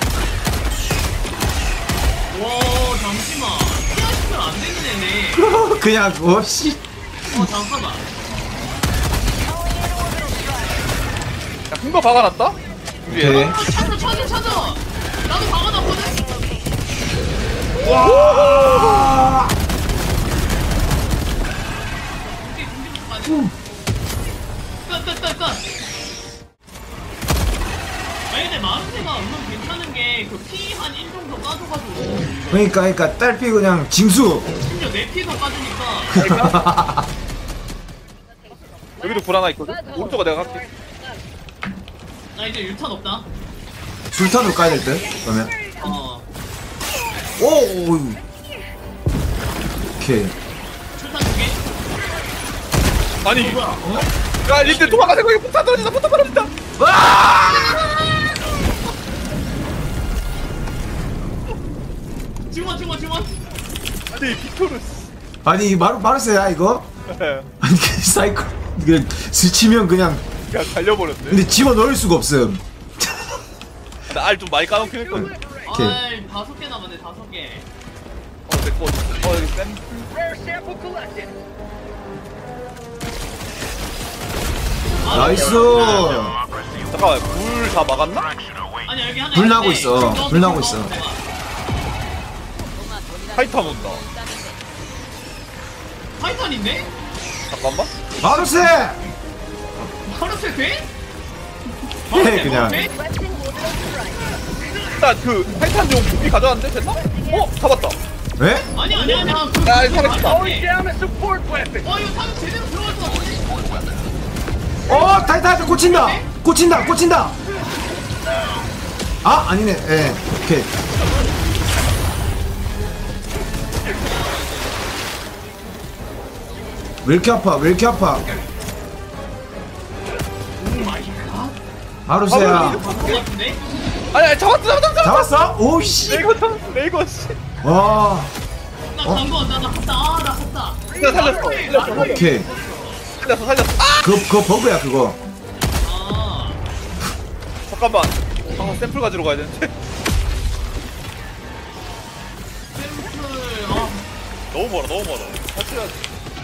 와 잠시만. 피하시면 안 되는 애네. 그냥 어씨. 어 잠깐만. 야 큰 거 박아놨다? 오케이. 위에. 아, 찾아 찾아 찾아. 나도 박아놨거든. 와. 끝끝끝끝. 아니 근데 마르세가 은근 괜찮은 게 그 피 한 일 정도 까줘가지고 그러니까 그러니까 딸피 그냥 징수. 심지어 내 피도 까주니까. 여기도 불 하나 있거든. 오른쪽은 내가 갈게. 나 이제 유탄 없다. 술탄으로 까야 될 듯. 그러면. 어. 오. 오케이. 출탄 두 개. 아니. 어? 야 리트 도망가자 거기 폭탄 떨어진다 폭탄 떨어진다. 증원 증원 증원. 아니 빅토르스. 아니 마루 마르세야 이거? 아니 그 사이클 이게 스치면 그냥. 그냥 갈려버렸네. 근데 집어 넣을 수가 없음. 알 좀 많이 까놓긴 했거든. 오케이. 아이 다섯 개 남았네 다섯 개. 어 내꺼 어 여기 쌤. 아, 나이스. 잠깐만 불 다 막았나? 아니 여기 하나. 불 나고 있는데 있어. 좀 불 나고 더 있어. 넣어봐. 타이탄 온다. 타이탄인데? 잠깐만. 마르세. 카르텔 돼? 해 그냥. 돼? 일단 그 타이탄 좀 무기 가져왔는데 됐나? 어 잡았다. 에? 아니 아니 아니야. 그 야, 그거 살았다. 말이 안 돼. 어 이거 사람 제대로 들어갈 것 같은데. 어 타이탄 꽂힌다 꽂힌다 꽂힌다 아 아니네 예 오케이 왜 이렇게 아파 왜 이렇게 아파 아루세야 것 같은데? 아니 아니 잡았어 잡았어 잡았어. 잡았어? 오씨 레이건 잡았어 레이건 씨. 와 나 간거 나나 갔다 아나 갔다. 나 살렸어 살렸어 오케이 살렸어 살렸어. 아 그, 그거 버그야 그거 아 잠깐만. 아 샘플 가지러 가야 되는데. 샘플 아 너무 멀어 너무 멀어. 같이 가야지.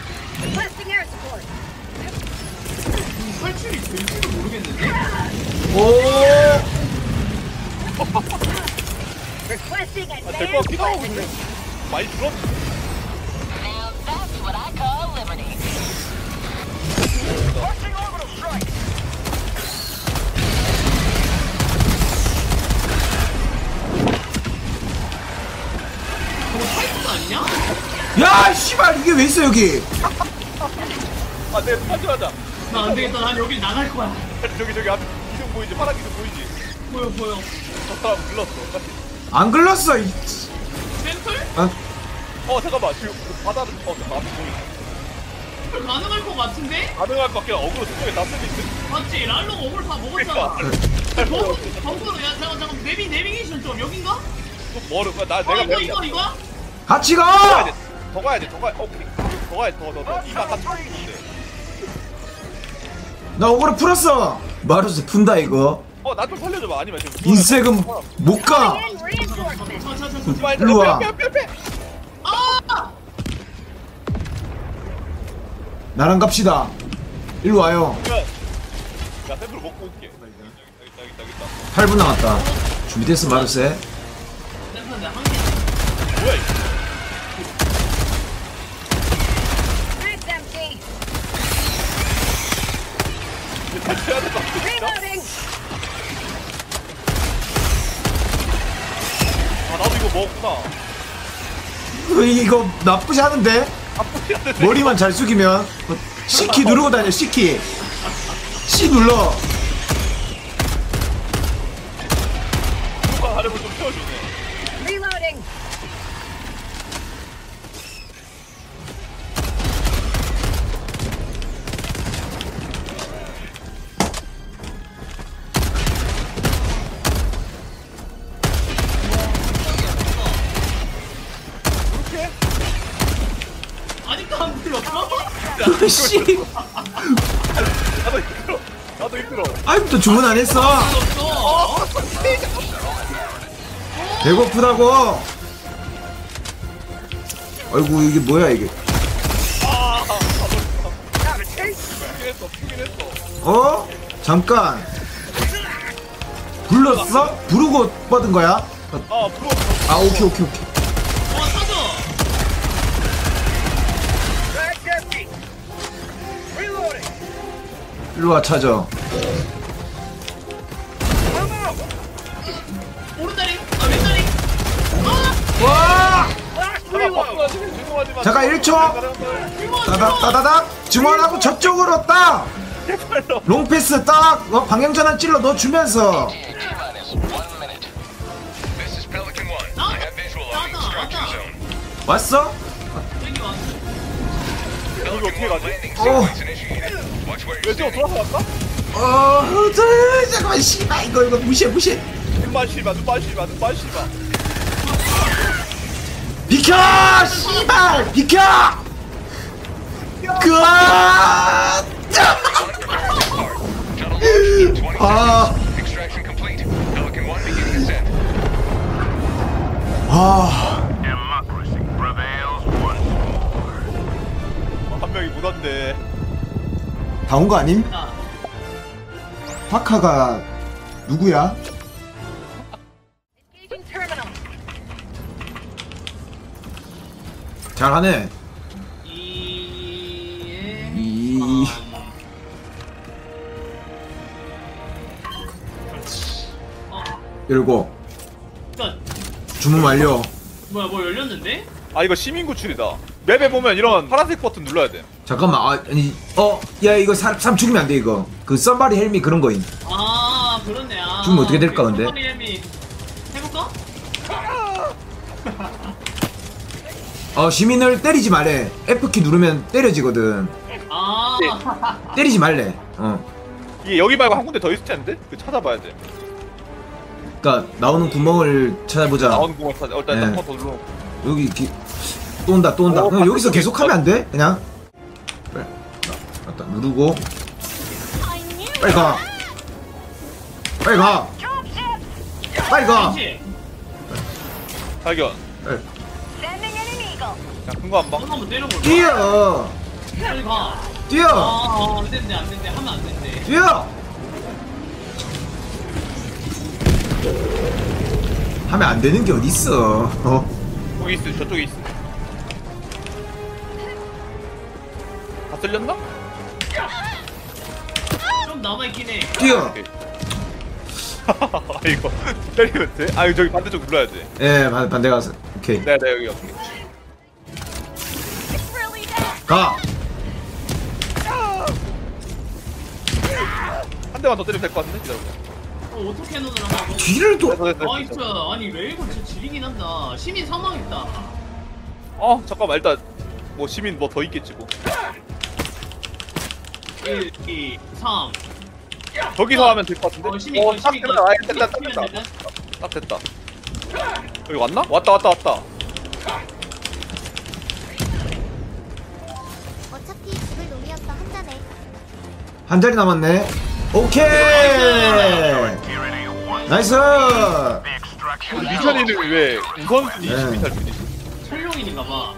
탈출이 될지도 모르겠는데. 오 아, 될것 같기도 하고 근데 많이 줄었지. 저거 탈출 아니냐? 야 씨발 이게 왜 있어 여기 아 내가 탈출하자. 나 안 되겠다. 난 여기 나갈 거야. 저기 저기 앞 기둥 보이지? 파란 기둥 보이지? 보여 보여. 저 사람 불렀어. 안 글렀어 이... 샘플? 아, 어 잠깐만 지금 그 바다를 어 저 앞에 보이지? 샘플 가능할 것 같은데? 가능할 것 같긴 해. 어그로 저쪽에 다 쓰고 있어. 맞지? 랄로가 오물 다 먹었잖아. 그러니까. 버그 버그로 야 잠깐 잠깐 내비 내비게이션 좀 여긴가? 좀 멀어. 나 어 내가 이거 이거 이거? 같이 더 가야 가 돼. 더 가야 돼. 더 가야. 오케이. 더 가야 돼. 더더 더. 이만 다 쳐주는데. 나 오그로 풀었어 마루스 푼다 이거 어나 좀 살려줘봐. 아니면 지금 인색은 못가 자자자자. 일로 와. 빼, 빼, 빼, 빼. 아! 나랑 갑시다 일로 와요 그러면 야 샘플 먹고 올게. 여기 있다 여기 있다 여기 있다. 팔 분 남았다 준비됐어 마루스 샘플 내한 개. 뭐야 이거? 이거 탈출해야 될것 같아. 진짜? 아 나도 이거 먹었구나. 으, 이거 나쁘지 않은데 머리만 잘 숙이면 어, C키 누르고 다녀 C키 C 눌러 누가 하려고 좀 채워주네. 아직도 안 풀렸어? 씨 나도 힘들어. 나도 힘들어. 아직도 주문 안 했어 없어. 배고프다고 아이고 이게 뭐야 이게 죽긴 했어. 죽긴 했어. 어? 잠깐 불렀어? 부르고 뻗은 거야? 아 부러워. 아 오케이 오케이 오케이 와 찾아. 일로와 찾아 오른다리. 아 왼다리. 와 잠깐 바꿔가지고 죄송하지만. 잠깐 일 초. 따닥 따다닥 증원하고 저쪽으로 딱 제발로. 롱패스 딱 어, 방향전환 찔러 넣어주면서 T-minus one minute. This is Pelican one. I have visual on the extraction zone. 왔어? 여기 왔어. 여기 어떻게 가지? Landing Oh. sequence initiated. Watch where you're 왼쪽으로 standing. 돌아서 갈까? 어 저, 잠깐만 씨발 이거 이거 무시해 무시해 눈만 씨바 눈만 씨바 눈만 씨바. 비켜 씨발 비켜 그아 Shuttle launched. twenty 아, seconds. Extraction complete. Pelican one beginning ascent. 아, Democracy prevails once more. 한 명이 못 왔네. 다 온 거 아님? 야. 파카가 누구야? 잘하네. 이에 이 열고 끝. 주문 완료. 뭐야 뭐 열렸는데? 아 아 이거 시민 구출이다. 맵에 보면 이런 파란색 버튼 눌러야 돼. 잠깐만 아, 아니 어 야 이거 사, 사람 죽으면 안 돼 이거 그 썸바리 헬미 그런 거임. 아 그렇네. 아, 죽으면 어떻게 될까, 근데? 썸바리 헬미. 해볼까? 어 시민을 때리지 말래. F키 누르면 때려지거든. 아. 때리지 말래. 어 이게 여기 말고 한 군데 더 있을 텐데? 그 찾아봐야 돼. 그니까 나오는 구멍을 찾아보자. 나오는 구멍 찾아. 어, 일단 네. 한 번 더 눌러. 여기 기... 또 온다 또 온다. 어, 그냥 여기서 바뀌었어. 계속 하면 안 돼? 그냥 빨리 맞다 누르고 빨리 가 빨리 가 빨리 가 그렇지. 발견. 빨리. 야, 큰 거 안 봐. 너 한번 때려볼까? 뛰어 빨리 가. 뛰어 아, 안 된대, 안 된대. 하면 안 된대. 뛰어 하면 안 되는 게 어딨어. 어 저기 있어. 저쪽에 있어. 다 쓸렸나? 좀 남아있긴 해. 뛰어 오케이. 아 이거 때리면 돼? 아 저기 반대쪽 눌러야 돼. 예 반, 반대 가서 오케이 네, 네 여기 여기. 가 한 대만 더 때리면 될 것 같은데? 기다려봐. 어, 어떻게 넣으라고? 뒤를 또 됐어, 됐어, 나이스. 됐어. 아니, 레이건 진짜 지리긴 한다. 시민 사망했다. 어 잠깐만 일단 뭐 시민 뭐 더 있겠지 뭐. 일, 이, 삼. 저기서 하면 될 것 같은데? 어, 시민, 어, 거, 딱 시민 됐다. 거. 아, 됐다, 됐다, 시민 됐다. 되네. 딱 됐다. 여기 왔나? 왔다, 왔다, 왔다. 어차피 죽을 놈이었어 한 잔에. 한 자리 남았네. 오케이 나이스. 미션이는 왜 우선순위 네. 이십이 탈출이지? 철룡인인가봐.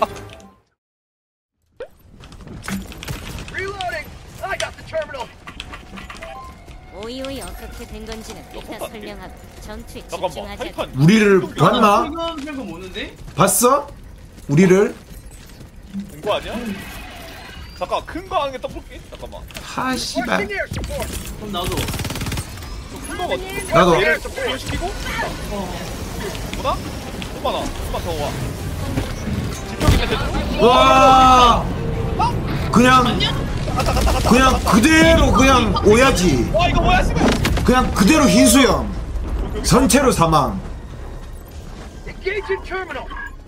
Reloading! I got the terminal! 오이오이 어떻게 된 건지는 이따 여섯 설명하고 전투에 잠깐만, 집중하자. 타이탄. 우리를 봤나? 슬금, 슬금 오는데? 봤어? 우리를? 된거 아니야? 잠깐, 큰 거 하는 게 떡볶이? 잠깐만. 하 씨발. Air support! 그럼 나도. 큰거 뭐, 나도. 얘를 좀 시키고? 뭐나? 좀만 와. 좀만 더 와. 집중이 되죠? 와 그냥 그냥 그대로 그냥 오야지. 와, 이거 뭐야, 씨발! 그냥 그대로 흰수염 선체로 사망. Engaging terminal!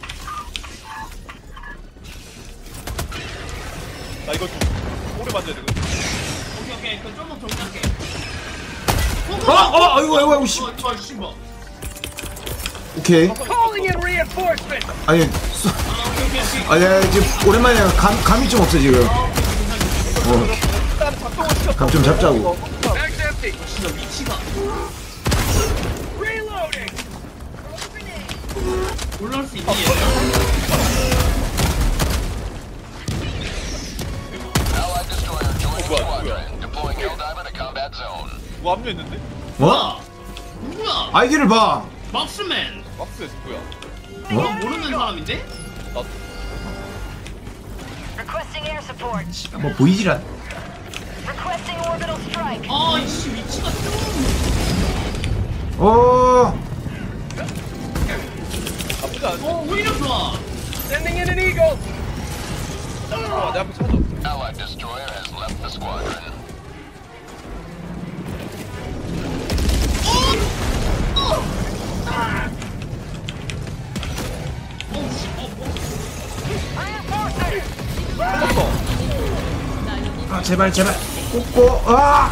나 이거 좀 오래 만져야 되거든. 오케이, 오케이. 그럼 좀만 정리할게. 어, 어, 아이고, 아이고, 아이고, 씨. 어, 저, 씨발. 오케이. Calling in reinforcements! 아니 아, 오케이, 오케이, 오케이. 아니 아니, 지금 오랜만에 감 감이 좀 없어 지금. 어, 일단 작동을 시켰어. 감 좀 잡자고. Mag's empty! 진짜 위치가. Reloading! 올라올 수 있니, 얘들아? Allied destroyer joining 뭐야, squadron. Deploying Helldiver to combat zone. 뭐 합류했는데? 뭐? 누구야? 아이디를 봐. 막스맨. 박스에 누구야? 너 어? 모르는 사람인데? 나도. Requesting air support. 뭐 보이질 않. Requesting orbital strike. 아, 이씨, 위치가 좀. 어. 나쁘지 않아. 어, 오히려 좋아. Sending in an eagle! 아, 내 앞에 찾아. Allied destroyer has left the squadron. 어우, 씨, 어, 어. 찾았어. 아 제발 제발. 꼬꼬. 아.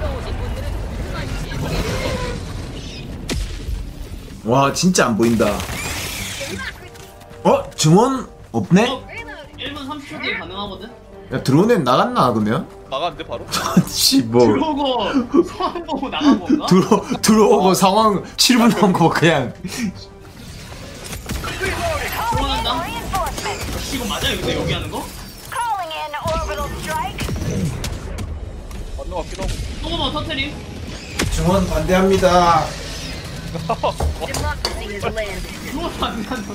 와 진짜 안 보인다. 어 증원 없네? 어, 일 분 삼십 초 뒤에 가능하거든? 야 드론엔 나갔나 그러면? 나갔는데 바로? 씨 뭐. 들어오고, 상황 보고 나간 건가? 들어 들어오고 상황 칠 분 남고 그냥. 들어간다? 이거 맞아요, 근데 여기 하는 거? Calling in orbital strike. 맞는 것 같기도 하고. 조금만 터트림. 증원 반대합니다. 이거 안 한다.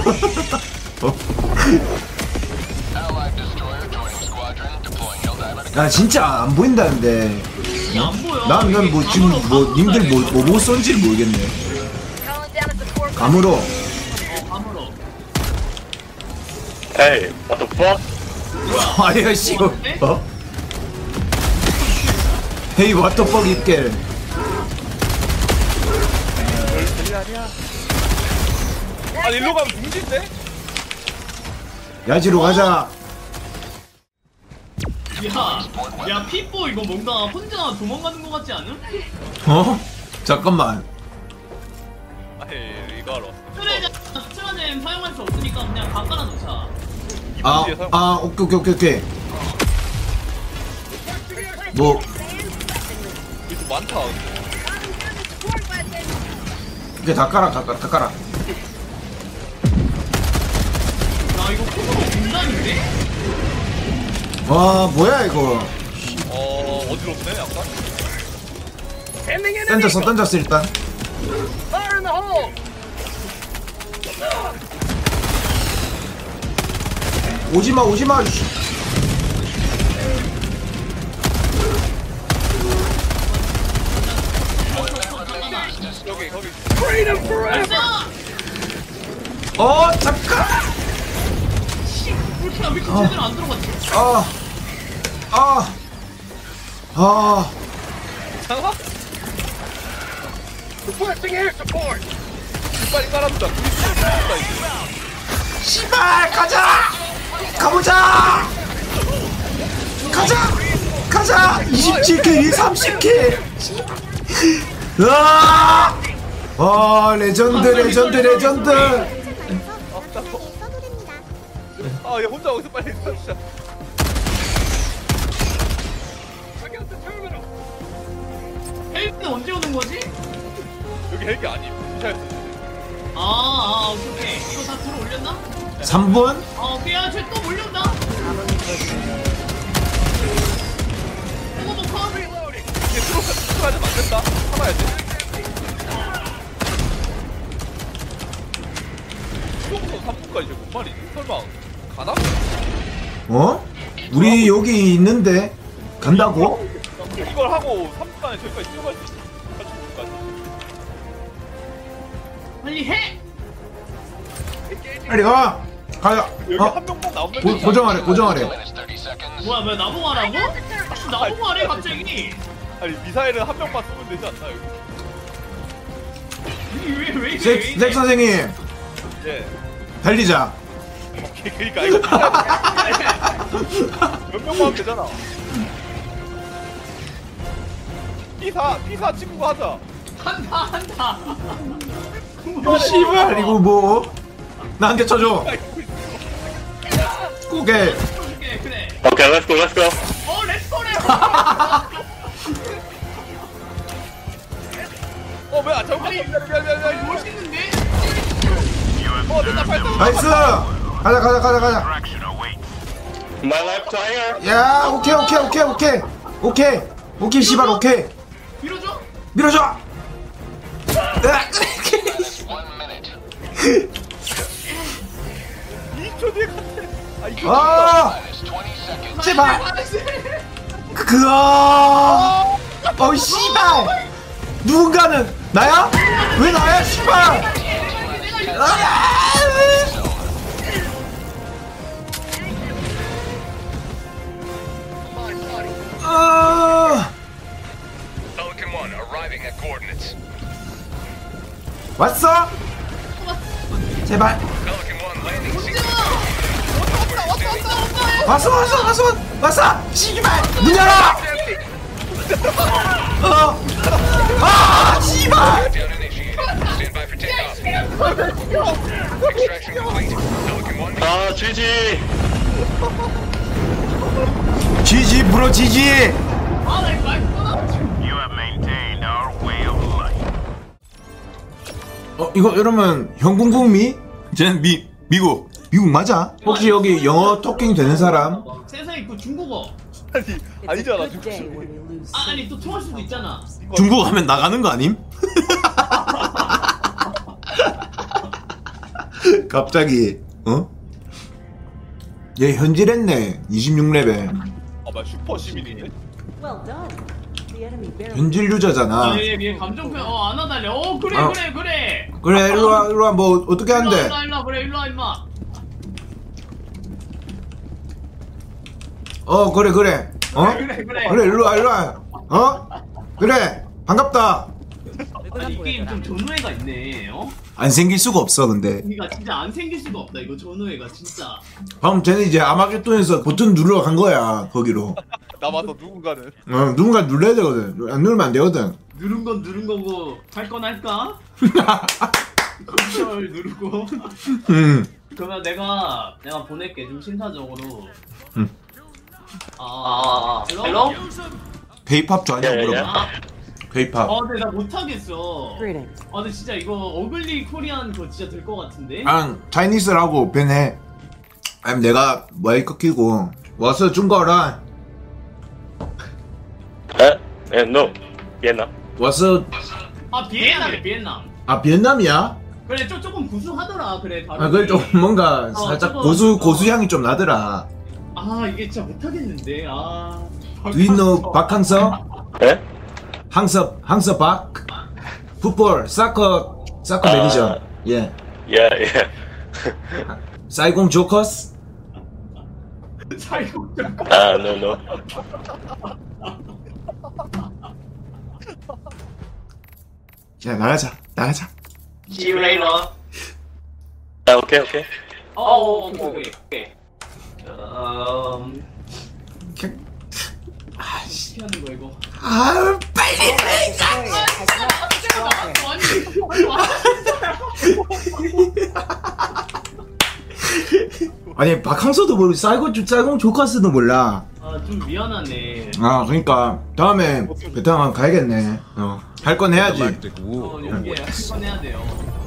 Allied destroyer joining squadron. Deploying Helldiver to 야 진짜 안 보인다는데. 이게 안 보여. 난 난 뭐 지금 뭐 님들 뭐 뭐 뭐 썼는지를 모르겠네. Calling down a support. 감으로. 어, 감으로. Hey, what the fuck? 아야 씨. 어? 헤이 왓더퍽 입게. 아 일로 가면 둥지인데? 야지로 가자. 야, 야 피뽀 이거 뭔가 혼자 도망가는 것 같지 않음? 어? 잠깐만. 아이 이거 알아. 트레저 트레저 사용할 수 없으니까 그냥 다 깔아놓자. 아, 아, 오케이, 오케이, 오케이, 오케이. 뭐, 이거 많다. 이게 다 깔아, 다 깔아, 다 깔아. 야 이거 코코로 공단인데? 와, 뭐야, 이거. 어 어지럽네 약간. 던졌어, 던졌어, 일단. 오지마, 오지마, 씨. 여기 거기. 어, 잠깐! 그렇게 왜 이렇게 제대로 안 들어갔지? 아, 아, 아. 장아? 빨리 깔아주자. 씨발, 가자! 가보자! 가자! 가자! 이십칠 킬, 삼십 킬! 으아! 와, 레전드, 레전드, 레전드! 서두릅니다. 아얘 혼자 어디서 빨리 깔아주자. 헬기는 언제 오는 거지? 여기 헬기 아님. 미사일. 아, 아, 오케이, 오케이. 이거 다 들어 올렸나? 삼 분? 아, 오케이. 야, 쟤또 몰려온다. 이거 뭐 컷? 이게 들어가 들어가지 안 된다. 참아야지. 이거부터 삼 분까지 이제 못 말이지. 설마 가나? 어? 우리 여기 있는데 간다고? 이걸 하고 삼 분 안에 저기까지 뛰어갈 수 있어. 가지고까지. 빨리 해! 빨리 가! 가자! 여기 어? 한 명만 나오면 고, 고정하래, 고정하래. thirty seconds. 뭐야, 왜 나봉하라고? 나봉하래, 갑자기. 아니 미사일은 한 명만 쏘면 되지 않나 여기? 왜, 왜, 왜, 왜, 색, 왜, 색 선생님, 예. 달리자. 오케이 그러니까 이거 몇 명만 하면 되잖아. 피사 피사 친구 하자. 한다, 한다. 어, 씨발, 이거 뭐? 나한테 쳐줘. 오케이. 오케이, 그래. Okay, let's go, let's go. 어, 렛츠고래! 어왜 안 잡고? 미안 미안 미안 미안. 멋있는데? 어 됐다 발사. 나이스! 가자, 가자, 가자, 가자. Direction awaits. My left tire. 야, 오케이, 오케이, 오케이, 오케이. 오케이. 오케이, 씨발, 오케이. 밀어줘? 밀어줘! 으악! One minute. 이 초 뒤에 갔대. 아 이거. 아! Minus twenty seconds. 제발! 그어! 어, 씨발! 누군가는 나야? 왜 나야, 씨발! 아! 아! Pelican one arriving at coordinates. 왔어? 제발. Pelican one landing sequence. 왔어, 왔어, 왔어, 왔어! 씨발! 문 열어! 어! 아, 씨발! Down initiated. Stand by for takeoff. Extraction complete. Pelican one. 아, 지지. 지지, 브로, 지지! 아, 나 이거 마이크 꺼놔. You have maintained our way of life. 어, 이거, 이러면, 형궁국미? 쟤는 미, 미국. 미국 맞아? 혹시 여기 영어 토킹 되는 사람? 세상에 그 중국어. 아니 아니잖아. 아, 아니 또 통할 수도 있잖아. 중국 하면 나가는 거 아님? 갑자기, 어? 얘 현질했네. 이십육 레벨. 아마 슈퍼 시민이네. 현질 유저잖아. 아, 얘, 얘 감정표 어, 안 와달래. 어, 그래, 어. 그래, 그래. 그래, 일로와, 일로와, 뭐, 어떻게 일로와, 한대? 일로와, 일로와, 그래, 일로와, 임마. 어 그래 그래 어 그래 그래. 그래 일로 와 일로 와어 그래 반갑다. 아니 이 게임 좀 전우회가 있네. 어? 안 생길 수가 없어 근데. 그러니까 진짜 안 생길 수가 없다 이거 전우회가 진짜. 방금 쟤는 이제 아마겟돈에서 버튼 누르러 간 거야 거기로. 남아서 누군가는. 어 누군가 눌러야 되거든. 안 누르면 안 되거든. 누른 건 누른 거고 할 건 할까? 컨트롤 누르고. 음. 그러면 내가 내가 보낼게 좀 심사적으로. 음. 아, 아, 아. 헬로? 페이팝 좋아하냐고 예, 물어봐. 아, 페이팝. 아 근데 나 못하겠어. 아 근데 진짜 이거 어글리 코리안 그거 진짜 될 것 같은데? 아 차이니스라고 변해. 아니 내가 마이크 끼고 와서 준 거라. 에? 에, no. 비엔나. 와서 아 비엔나래 비엔나. 아 베트남이야? 그래 좀 조금 구수하더라 그래 바로. 아 그래 좀 뭔가 어, 살짝 조금, 고수 어. 고수 향이 좀 나더라. 아 이게 진짜 못하겠는데 아. Do you know 박항서? 에? 항서 항서 박? 풋볼 사커 사커 아. 매니저. 예. 예, 예. 사이공 조커스? 사이고 아, no, no. 야 나가자 나가자. See you later. 아, 오케이, 오케이. 어 오케이 오케이 오케이. 음. 아씨. 어떻게 하는 거야 이거? 아 빨리. 아니 박항서도 모르고 사이공 사이공 조커스도 몰라. 아좀 미안하네. 아 그러니까 다음에 베트남 가야겠네. 어 할 건 해야지. 어 여기에 한번 해야 돼요.